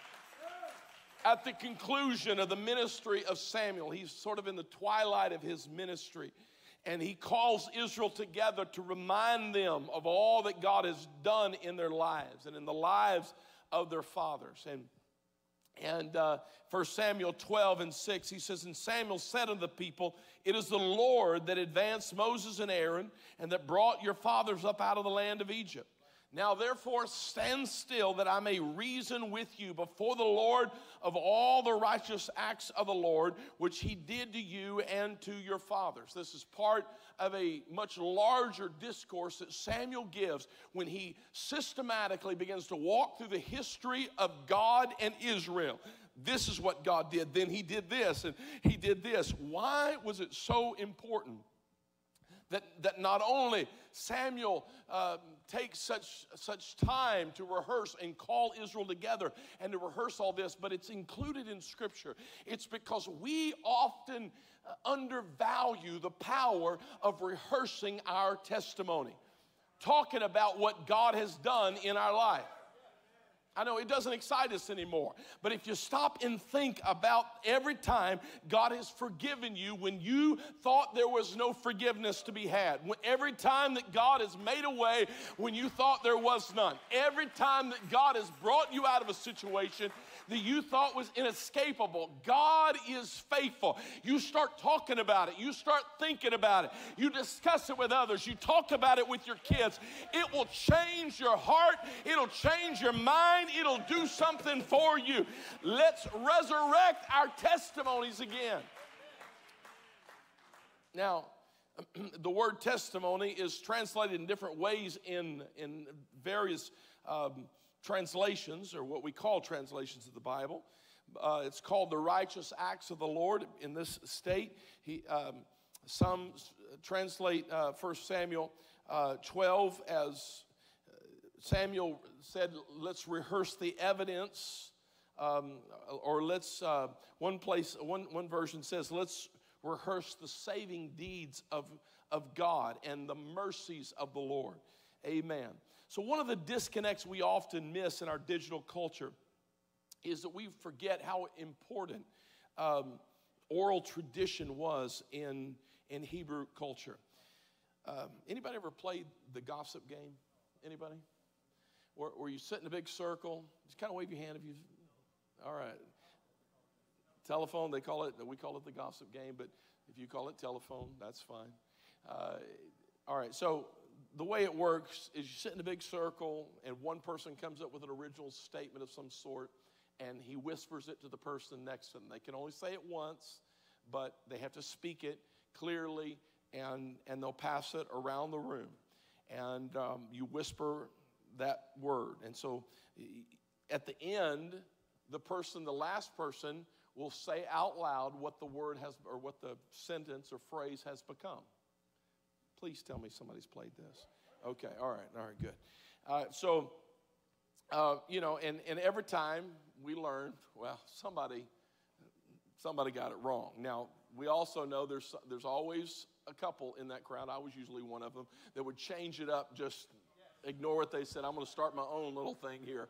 At the conclusion of the ministry of Samuel, he's sort of in the twilight of his ministry. And he calls Israel together to remind them of all that God has done in their lives and in the lives of their fathers. And 1 Samuel 12:6, he says, and Samuel said unto the people, it is the Lord that advanced Moses and Aaron and that brought your fathers up out of the land of Egypt. Now therefore stand still that I may reason with you before the Lord of all the righteous acts of the Lord, which he did to you and to your fathers. This is part of a much larger discourse that Samuel gives when he systematically begins to walk through the history of God and Israel. This is what God did. Then he did this and he did this. Why was it so important that not only Samuel takes such time to rehearse and call Israel together and to rehearse all this, but it's included in Scripture? It's because we often undervalue the power of rehearsing our testimony, talking about what God has done in our life. I know it doesn't excite us anymore, but if you stop and think about every time God has forgiven you when you thought there was no forgiveness to be had, every time that God has made a way when you thought there was none, every time that God has brought you out of a situation that you thought was inescapable, God is faithful. You start talking about it. You start thinking about it. You discuss it with others. You talk about it with your kids. It will change your heart. It'll change your mind. It'll do something for you. Let's resurrect our testimonies again. Now, the word testimony is translated in different ways in various translations, or what we call translations of the Bible. It's called the righteous acts of the Lord in this state. Some translate 1 Samuel 12 as Samuel said, let's rehearse the evidence, or let's, one version says, let's rehearse the saving deeds of God and the mercies of the Lord. Amen. So one of the disconnects we often miss in our digital culture is that we forget how important oral tradition was in Hebrew culture. Anybody ever played the gossip game? Anybody? Where you sit in a big circle? Just kind of wave your hand if you. All right. Telephone, we call it the gossip game, but if you call it telephone, that's fine. All right, so the way it works is you sit in a big circle and one person comes up with an original statement of some sort, and he whispers it to the person next to them. They can only say it once, but they have to speak it clearly, and they'll pass it around the room. And you whisper that word. And so at the end, the last person will say out loud what the word has, or what the sentence or phrase has become. Please tell me somebody's played this. Okay, all right, good. And every time we learn, well, somebody got it wrong. Now, we also know there's always a couple in that crowd. I was usually one of them that would change it up, just ignore what they said. I'm going to start my own little thing here.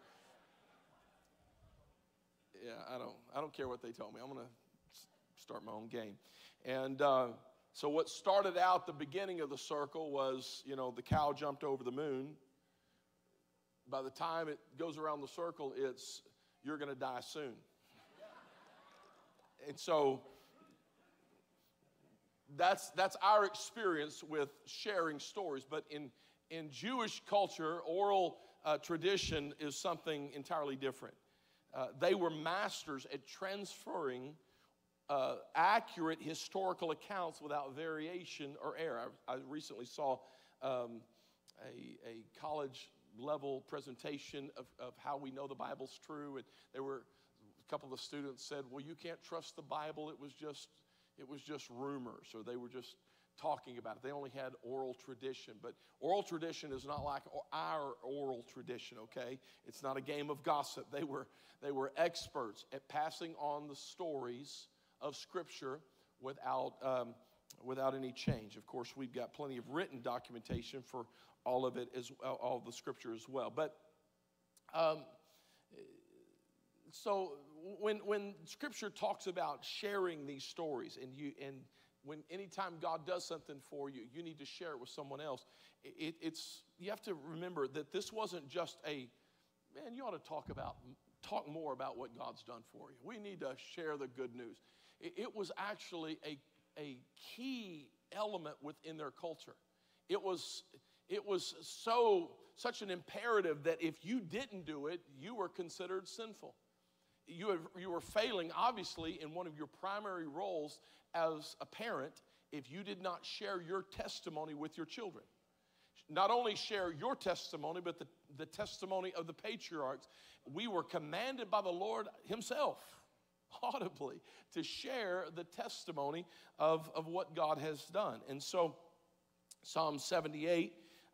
Yeah, I don't care what they told me. I'm going to start my own game. And so what started out the beginning of the circle was, the cow jumped over the moon. By the time it goes around the circle, it's, you're going to die soon. And so that's our experience with sharing stories. But in Jewish culture, oral tradition is something entirely different. They were masters at transferring accurate historical accounts without variation or error. I recently saw a college level presentation of how we know the Bible's true, and a couple of the students said, well, you can't trust the Bible, it was just rumors, or they were just talking about it. They only had oral tradition. But oral tradition is not like our oral tradition, okay? It's not a game of gossip. They were experts at passing on the stories of Scripture without any change. Of course, we've got plenty of written documentation for all of it, all of the Scripture as well. But so when Scripture talks about sharing these stories, and when anytime God does something for you, you need to share it with someone else. You have to remember that this wasn't just man, you ought to talk more about what God's done for you. We need to share the good news. It was actually a key element within their culture. It was such an imperative that if you didn't do it, you were considered sinful. You were failing, obviously, in one of your primary roles as a parent if you did not share your testimony with your children. Not only share your testimony, but the testimony of the patriarchs. We were commanded by the Lord himself, audibly, to share the testimony of what God has done. And so Psalm 78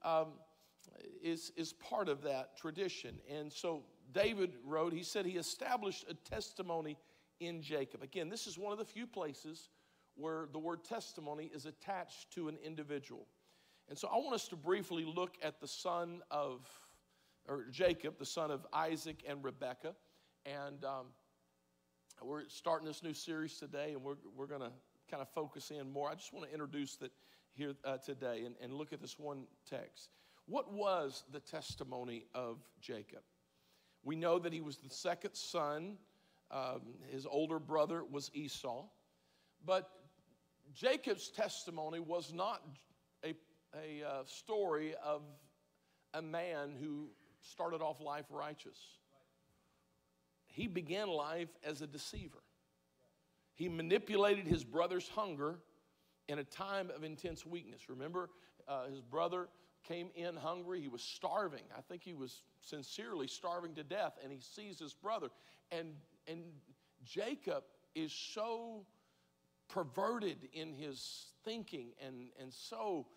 is part of that tradition. And so David wrote, he said he established a testimony in Jacob. Again, this is one of the few places where the word testimony is attached to an individual. And so I want us to briefly look at Jacob, the son of Isaac and Rebekah. And we're starting this new series today, and we're going to kind of focus in more. I just want to introduce that here today and look at this one text. What was the testimony of Jacob? We know that he was the second son. His older brother was Esau. But Jacob's testimony was not a story of a man who started off life righteous. He began life as a deceiver. He manipulated his brother's hunger in a time of intense weakness. Remember, his brother came in hungry. He was starving. I think he was sincerely starving to death, and he sees his brother. And Jacob is so perverted in his thinking and so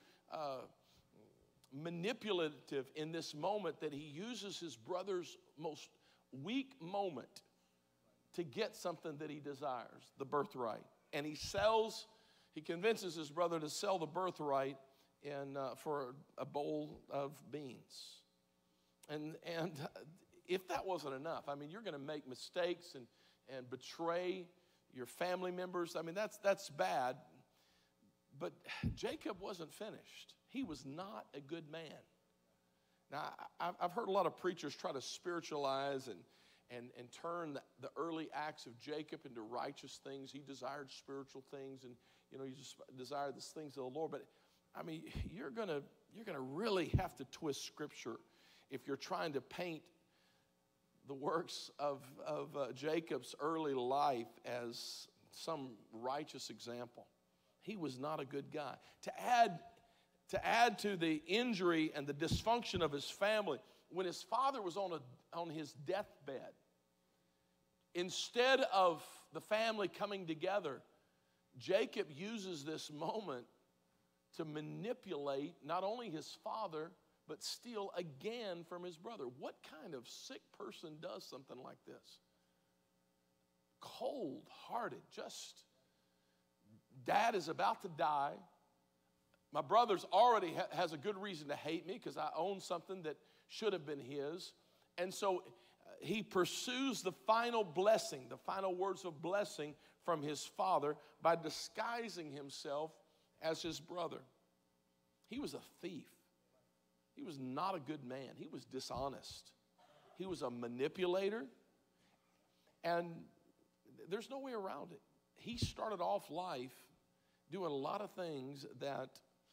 manipulative in this moment that he uses his brother's most weak moment to get something that he desires, the birthright. And he convinces his brother to sell the birthright for a bowl of beans. And if that wasn't enough, I mean, you're going to make mistakes and betray your family members. I mean, that's bad. But Jacob wasn't finished. He was not a good man. Now, I've heard a lot of preachers try to spiritualize and turn the early acts of Jacob into righteous things. He desired spiritual things, and he just desired the things of the Lord. But I mean, you're gonna really have to twist Scripture if you're trying to paint the works of Jacob's early life as some righteous example. He was not a good guy. To add to the injury and the dysfunction of his family, when his father was on his deathbed, instead of the family coming together, Jacob uses this moment to manipulate not only his father, but steal again from his brother. What kind of sick person does something like this? Cold-hearted, just, dad is about to die. My brother's already has a good reason to hate me because I own something that should have been his. And so he pursues the final blessing, the final words of blessing from his father by disguising himself as his brother. He was a thief. He was not a good man. He was dishonest. He was a manipulator. And there's no way around it. He started off life doing a lot of things that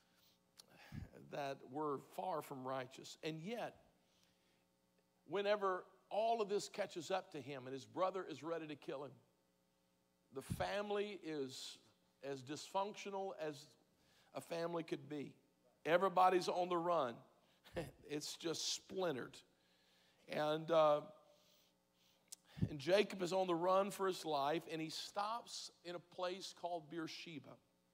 were far from righteous. And yet, whenever all of this catches up to him and his brother is ready to kill him, the family is as dysfunctional as a family could be. Everybody's on the run. It's just splintered. And Jacob is on the run for his life, and he stops in a place called Beersheba.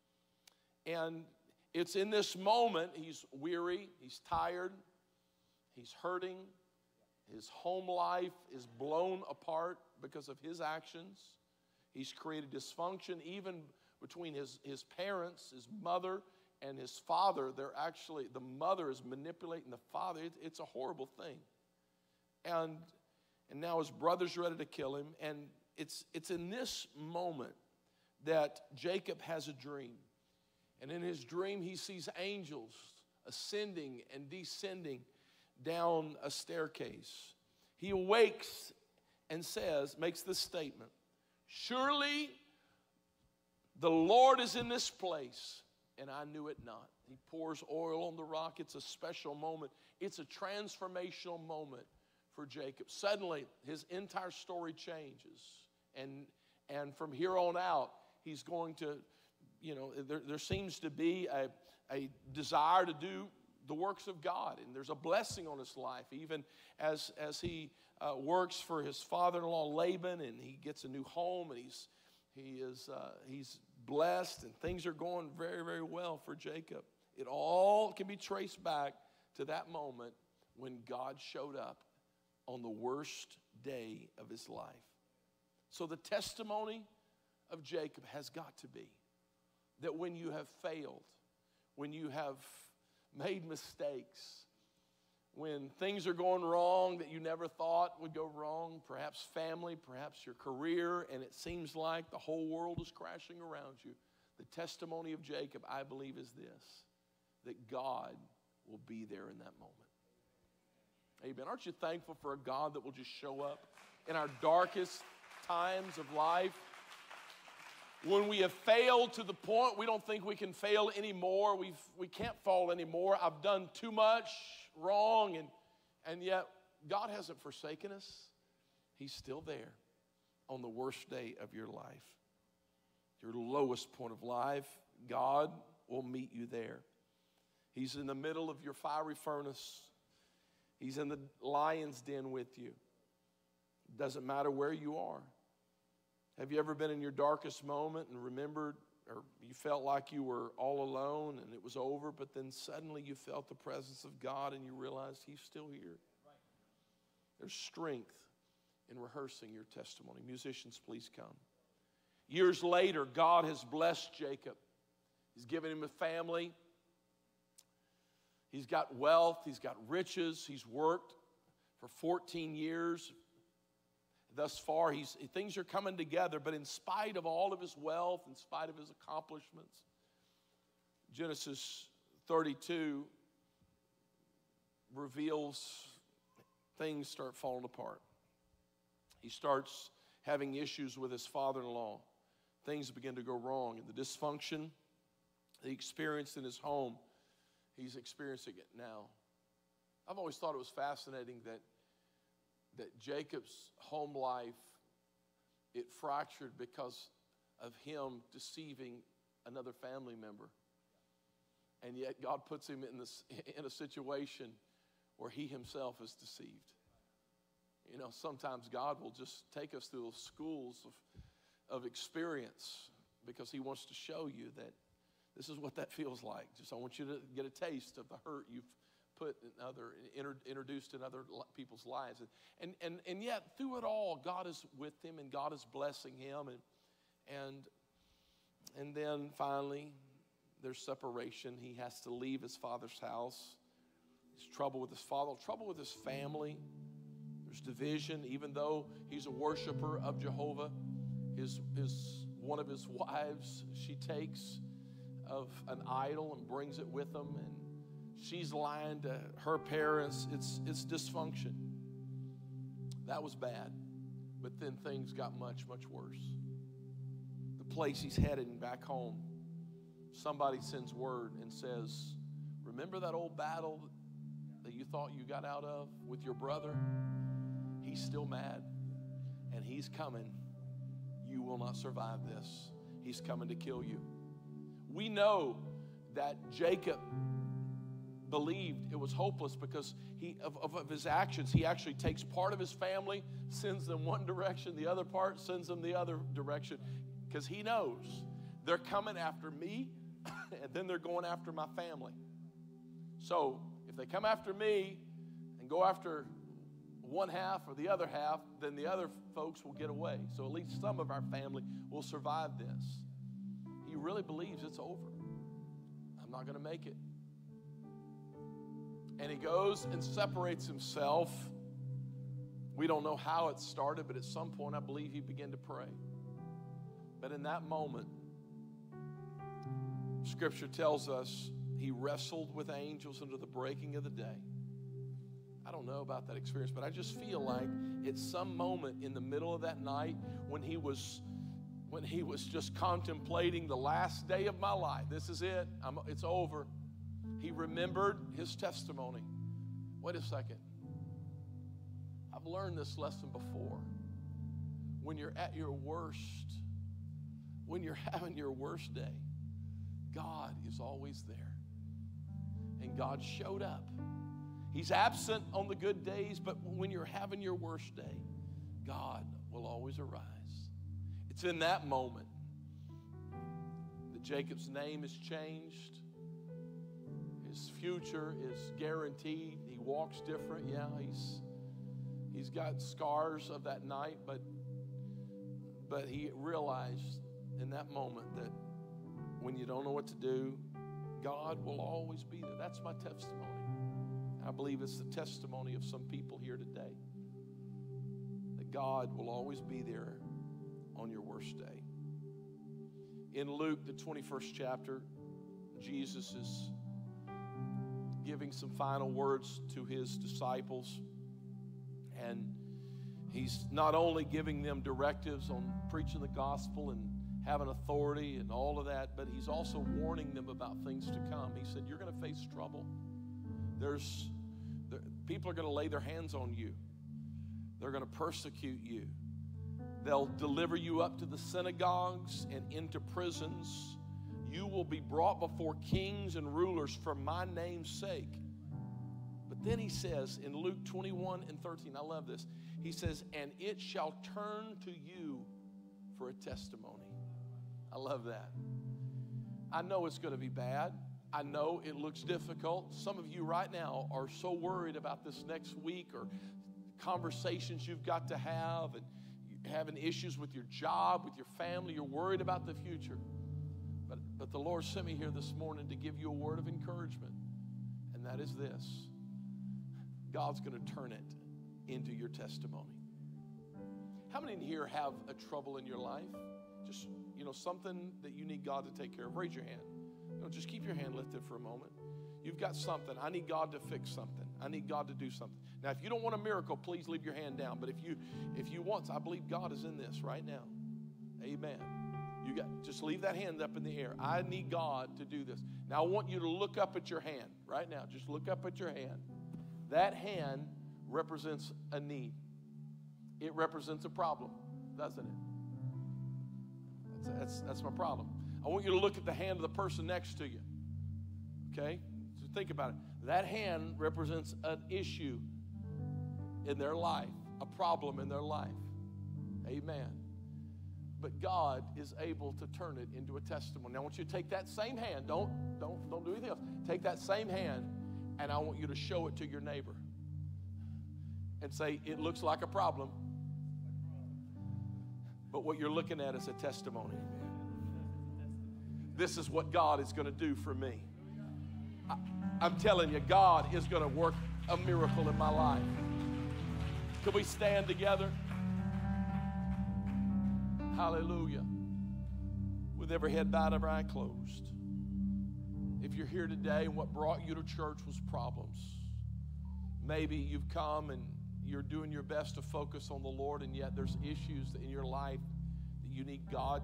And it's in this moment, he's weary, he's tired, he's hurting. His home life is blown apart because of his actions. He's created dysfunction even between his parents, his mother, and his father. They're actually, the mother is manipulating the father. It's a horrible thing. And now his brother's ready to kill him. And it's in this moment that Jacob has a dream. And in his dream, he sees angels ascending and descending down a staircase. He awakes and makes this statement, "Surely the Lord is in this place, and I knew it not." He pours oil on the rock. It's a special moment. It's a transformational moment for Jacob. Suddenly, his entire story changes. And from here on out, he's going to, there seems to be a desire to do the works of God, and there's a blessing on his life, even as he works for his father-in-law Laban, and he gets a new home, and he's blessed, and things are going very, very well for Jacob. It all can be traced back to that moment when God showed up on the worst day of his life. So the testimony of Jacob has got to be that when you have failed, when you have made mistakes, when things are going wrong that you never thought would go wrong, perhaps family, perhaps your career, and it seems like the whole world is crashing around you, the testimony of Jacob, I believe, is this, that God will be there in that moment. Amen. Aren't you thankful for a God that will just show up in our darkest times of life? When we have failed to the point we don't think we can fail anymore, we can't fall anymore. I've done too much wrong, and yet God hasn't forsaken us. He's still there on the worst day of your life. Your lowest point of life, God will meet you there. He's in the middle of your fiery furnace. He's in the lion's den with you. It doesn't matter where you are. Have you ever been in your darkest moment and remembered, or you felt like you were all alone and it was over, but then suddenly you felt the presence of God and you realized He's still here? There's strength in rehearsing your testimony. Musicians, please come. Years later, God has blessed Jacob. He's given him a family. He's got wealth. He's got riches. He's worked for 14 years. Thus far, things are coming together, but in spite of all of his wealth, in spite of his accomplishments, Genesis 32 reveals things start falling apart. He starts having issues with his father-in-law. Things begin to go wrong, and the dysfunction he experienced in his home, he's experiencing it now. I've always thought it was fascinating that that Jacob's home life, it fractured because of him deceiving another family member. And yet God puts him in a situation where he himself is deceived. You know, sometimes God will just take us through those schools of experience because he wants to show you that this is what that feels like. Just I want you to get a taste of the hurt you've introduced in other people's lives. And yet through it all, God is with him and God is blessing him. And then finally, there's separation. He has to leave his father's house. There's trouble with his father, trouble with his family. There's division, even though he's a worshiper of Jehovah. One of his wives, she takes of an idol and brings it with them, and she's lying to her parents. It's dysfunction. That was bad. But then things got much, much worse. The place he's heading back home, somebody sends word and says, remember that old battle that you thought you got out of with your brother? He's still mad, and he's coming. You will not survive this. He's coming to kill you. We know that Jacob believed it was hopeless because of his actions. He actually takes part of his family, sends them one direction, the other part sends them the other direction, because he knows they're coming after me and then they're going after my family. So if they come after me and go after one half or the other half, then the other folks will get away. So at least some of our family will survive this. He really believes it's over. I'm not going to make it. And he goes and separates himself. We don't know how it started, but at some point I believe he began to pray. But in that moment, Scripture tells us he wrestled with angels until the breaking of the day. I don't know about that experience, but I just feel like at some moment in the middle of that night when he was just contemplating the last day of my life, this is it, it's over, he remembered his testimony. Wait a second. I've learned this lesson before. When you're at your worst, when you're having your worst day, God is always there. And God showed up. He's absent on the good days, but when you're having your worst day, God will always arise. It's in that moment that Jacob's name is changed. His future is guaranteed. He walks different. Yeah, he's got scars of that night, but he realized in that moment that when you don't know what to do, God will always be there. That's my testimony. I believe it's the testimony of some people here today, that God will always be there on your worst day. In Luke, the 21st chapter, Jesus is giving some final words to his disciples, and he's not only giving them directives on preaching the gospel and having authority and all of that, but he's also warning them about things to come. He said, you're going to face trouble. People are going to lay their hands on you. They're going to persecute you. They'll deliver you up to the synagogues and into prisons. You will be brought before kings and rulers for my name's sake. But then he says in Luke 21:13, I love this. He says, and it shall turn to you for a testimony. I love that. I know it's going to be bad. I know it looks difficult. Some of you right now are so worried about this next week or conversations you've got to have and you're having issues with your job, with your family. You're worried about the future. But the Lord sent me here this morning to give you a word of encouragement, and that is this. God's going to turn it into your testimony. How many in here have a trouble in your life? Just, something that you need God to take care of. Raise your hand. Just keep your hand lifted for a moment. You've got something. I need God to fix something. I need God to do something. Now, if you don't want a miracle, please leave your hand down. But if you want, I believe God is in this right now. Amen. Just leave that hand up in the air. I need God to do this. Now, I want you to look up at your hand right now. Just look up at your hand. That hand represents a need. it represents a problem, doesn't it? That's my problem. I want you to look at the hand of the person next to you. Okay? So think about it. That hand represents an issue in their life, a problem in their life. Amen. But God is able to turn it into a testimony. Now I want you to take that same hand. Don't do anything else. Take that same hand, and I want you to show it to your neighbor and say, it looks like a problem, but what you're looking at is a testimony. This is what God is going to do for me. I'm telling you, God is going to work a miracle in my life. Can we stand together? Hallelujah. With every head bowed, every eye closed. If you're here today and what brought you to church was problems, maybe you've come and you're doing your best to focus on the Lord, and yet there's issues in your life that you need God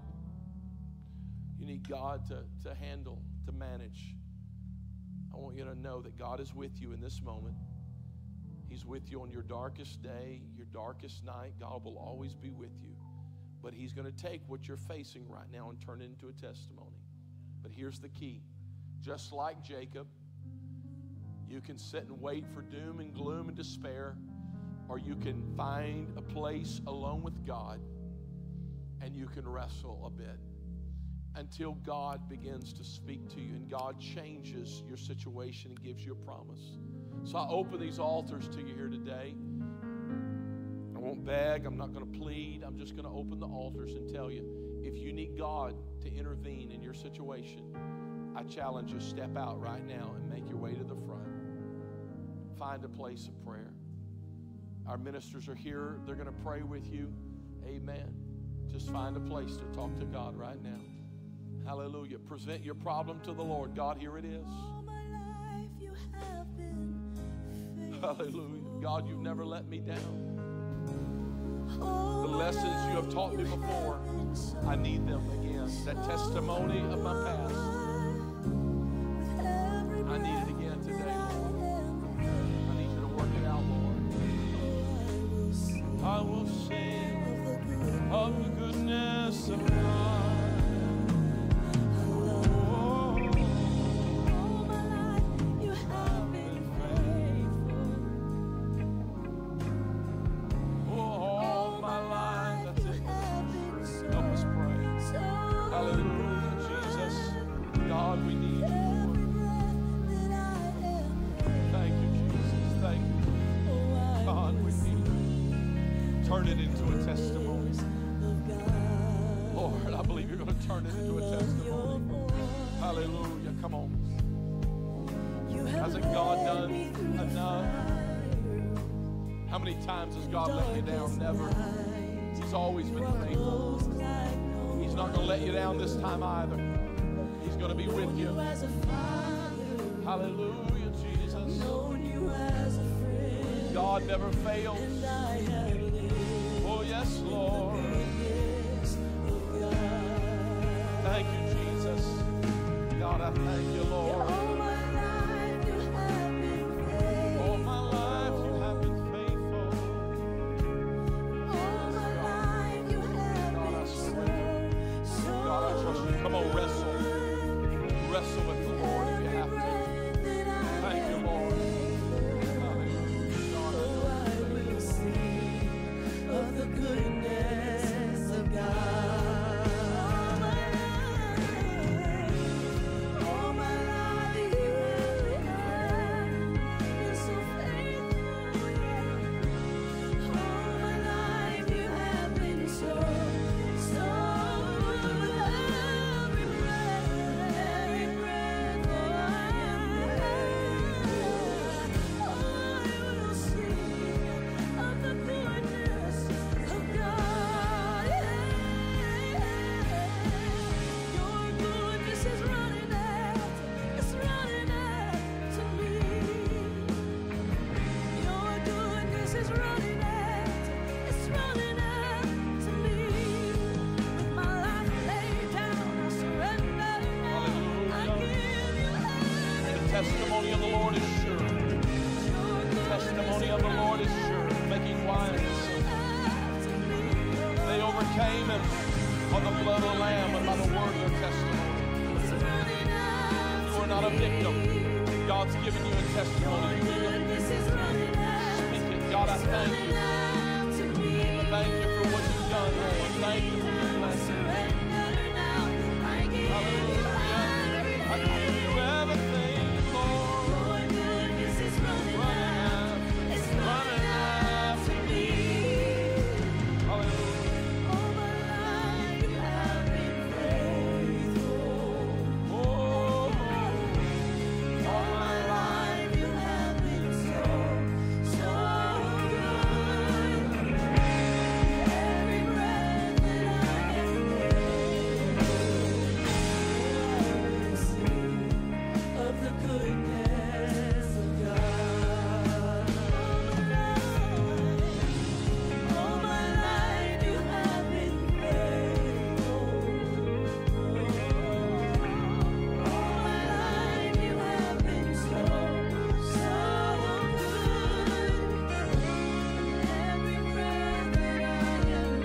to handle, to manage. I want you to know that God is with you in this moment. He's with you on your darkest day, your darkest night. God will always be with you. But He's going to take what you're facing right now and turn it into a testimony. But here's the key. Just like Jacob, you can sit and wait for doom and gloom and despair, or you can find a place alone with God and you can wrestle a bit until God begins to speak to you and God changes your situation and gives you a promise. So I open these altars to you here today. I won't beg. I'm not going to plead. I'm just going to open the altars and tell you, if you need God to intervene in your situation, I challenge you, step out right now and make your way to the front. Find a place of prayer. Our ministers are here. They're going to pray with you. Amen. Just find a place to talk to God right now. Hallelujah. Present your problem to the Lord. God, here it is. All my life you have been faithful. Hallelujah. God, you've never let me down. All The my lessons you have life taught me you have before, been so I need them again. That testimony of my past, with every I need it breath again today, that I Lord. am. I need you to work it out, Lord. I I will sing of the of the goodness of God. All my life you have been faithful. Oh, all my life, that's You it. have been Help us pray. so Hallelujah, Jesus. God, we need you. every breath that I am. Thank you, Jesus. Thank you. Oh, I God, we will need you. Turn it into a testimony. of God. Lord, I believe you're going to turn it into a Love testimony. your voice. Hallelujah. Come on. You have Hasn't God led done me through the enough? fire. How many times has God let you down? Never. He's always been faithful. Close like no He's not going to let you down this time either. He's going to be with you. you as a father, Hallelujah, Jesus. known you as a friend, God never fails. and I have lived Oh, yes, Lord. goodness of God. Thank you, Jesus. God, I thank you, Lord. All my life you have been faithful. All my life you have been faithful. All my life you have God, I been surrender. so God, I trust you. Come on, wrestle. Wrestle with the Lord if you have to. Thank you, Lord. Hallelujah. God, I I will sing of the goodness of God. All my life you have been so faithful. All my life you have been so with every breath that I am. I will sing of the goodness of God. Your goodness is running after me. Your goodness is running after me. With my life laid down, I surrender now. I give you The testimony of the Lord is sure. The testimony of the Lord is sure. Making wise. overcame him by the blood of the Lamb and by the word of their testimony. You are not a victim. God's given you a testimony. Speak it. God, I thank you. I thank you for what you've done, Lord. Thank you for your blessing. Hallelujah. I give you everything, Lord. It's running after me. Hallelujah. All my life you have been faithful. Oh, All my life you have been so good. Every breath that I am able, I will sing of the goodness of God. All my life you have been faithful. All my life you have been so good. Every breath that I am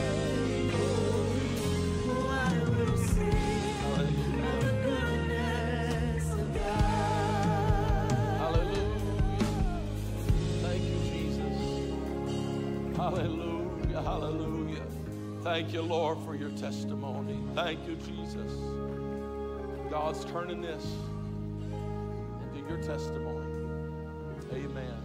able, oh, I will sing of the goodness of God. hallelujah. Thank you, Jesus. Hallelujah, hallelujah. Thank you, Lord, for your testimony. Thank you, Jesus. God's turning this into your testimony. Amen.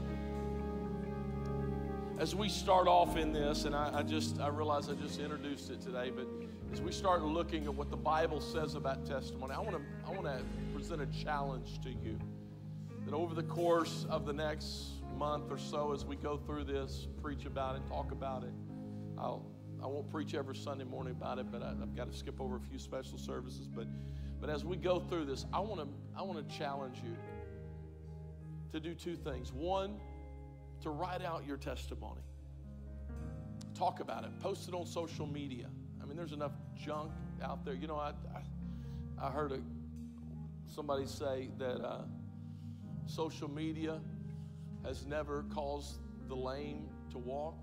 As we start off in this, and I realize I just introduced it today, but as we start looking at what the Bible says about testimony, I want to present a challenge to you. That over the course of the next month or so, as we go through this, preach about it, talk about it, I won't preach every Sunday morning about it, but I've got to skip over a few special services. But as we go through this, I want to challenge you to do two things. One, to write out your testimony. Talk about it. Post it on social media. I mean, there's enough junk out there. You know, I heard somebody say that social media has never caused the lame to walk.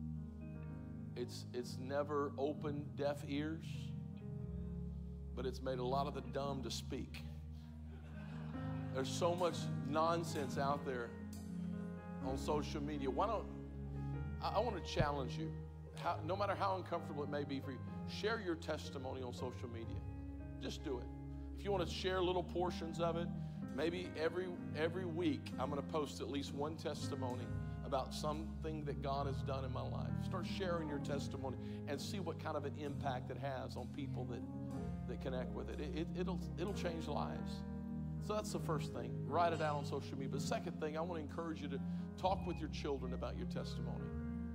It's never opened deaf ears, but it's made a lot of the dumb to speak. There's so much nonsense out there on social media. I want to challenge you, no matter how uncomfortable it may be for you, share your testimony on social media. Just do it. If you want to share little portions of it, maybe every week I'm going to post at least one testimony about something that God has done in my life. Start sharing your testimony and see what kind of an impact it has on people that connect with it. It'll change lives. So that's the first thing. Write it out on social media. But the second thing, I want to encourage you to talk with your children about your testimony.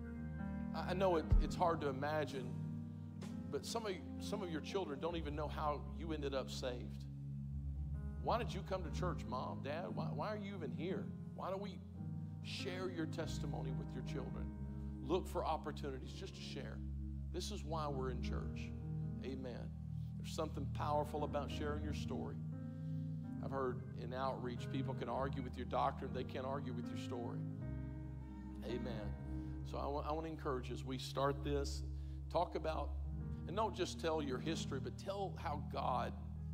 I know it's hard to imagine, but some of your children don't even know how you ended up saved. Why did you come to church, Mom, Dad? Why are you even here? Why don't we share your testimony with your children? Look for opportunities just to share. This is why we're in church. Amen. There's something powerful about sharing your story. I've heard in outreach, people can argue with your doctrine. They can't argue with your story. Amen. So I want to encourage you as we start this, talk about, and don't just tell your history, but tell how God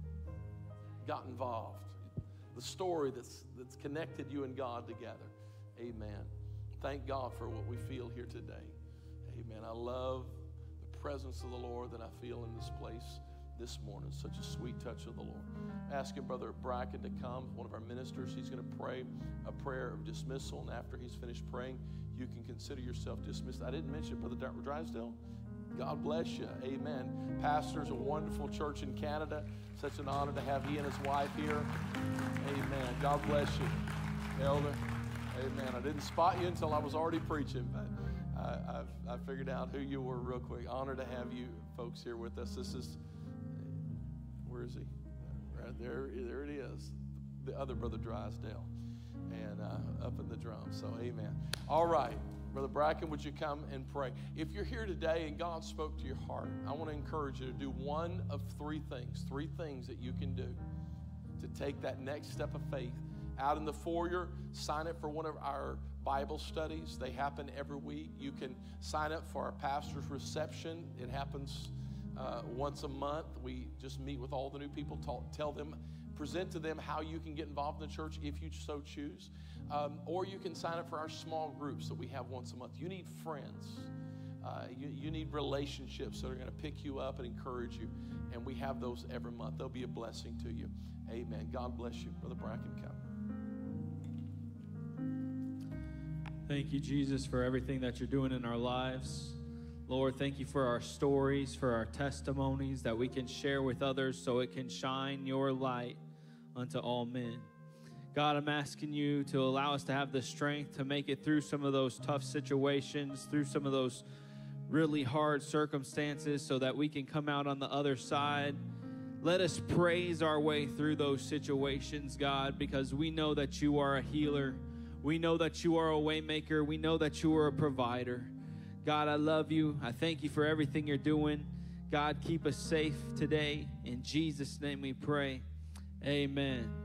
got involved. The story that's connected you and God together. Amen. Thank God for what we feel here today. Amen. I love the presence of the Lord that I feel in this place this morning. Such a sweet touch of the Lord. Asking Brother Bracken to come, one of our ministers. He's going to pray a prayer of dismissal, and after he's finished praying, you can consider yourself dismissed. I didn't mention Brother Drysdale. God bless you. Amen. Pastor's a wonderful church in Canada. Such an honor to have he and his wife here. Amen. God bless you, Elder. Amen. I didn't spot you until I was already preaching, but I figured out who you were real quick. Honor to have you folks here with us. This is, where is he? Right there. There it is. The other Brother Drysdale. And up in the drums. So amen. All right. Brother Bracken, would you come and pray? If you're here today and God spoke to your heart, I want to encourage you to do one of three things that you can do to take that next step of faith. Out in the foyer, sign up for one of our Bible studies. They happen every week. You can sign up for our pastor's reception. It happens once a month. We just meet with all the new people, tell them, present to them how you can get involved in the church if you so choose. Or you can sign up for our small groups that we have once a month. You need friends. You need relationships that are going to pick you up and encourage you. And we have those every month. They'll be a blessing to you. Amen. God bless you. Brother Bracken, come. Thank you, Jesus, for everything that you're doing in our lives. Lord, thank you for our stories, for our testimonies that we can share with others so it can shine your light unto all men. God, I'm asking you to allow us to have the strength to make it through some of those tough situations, through some of those really hard circumstances, so that we can come out on the other side. Let us praise our way through those situations, God, because we know that you are a healer. We know that you are a way maker. We know that you are a provider. God, I love you. I thank you for everything you're doing. God, keep us safe today. In Jesus' name we pray. Amen.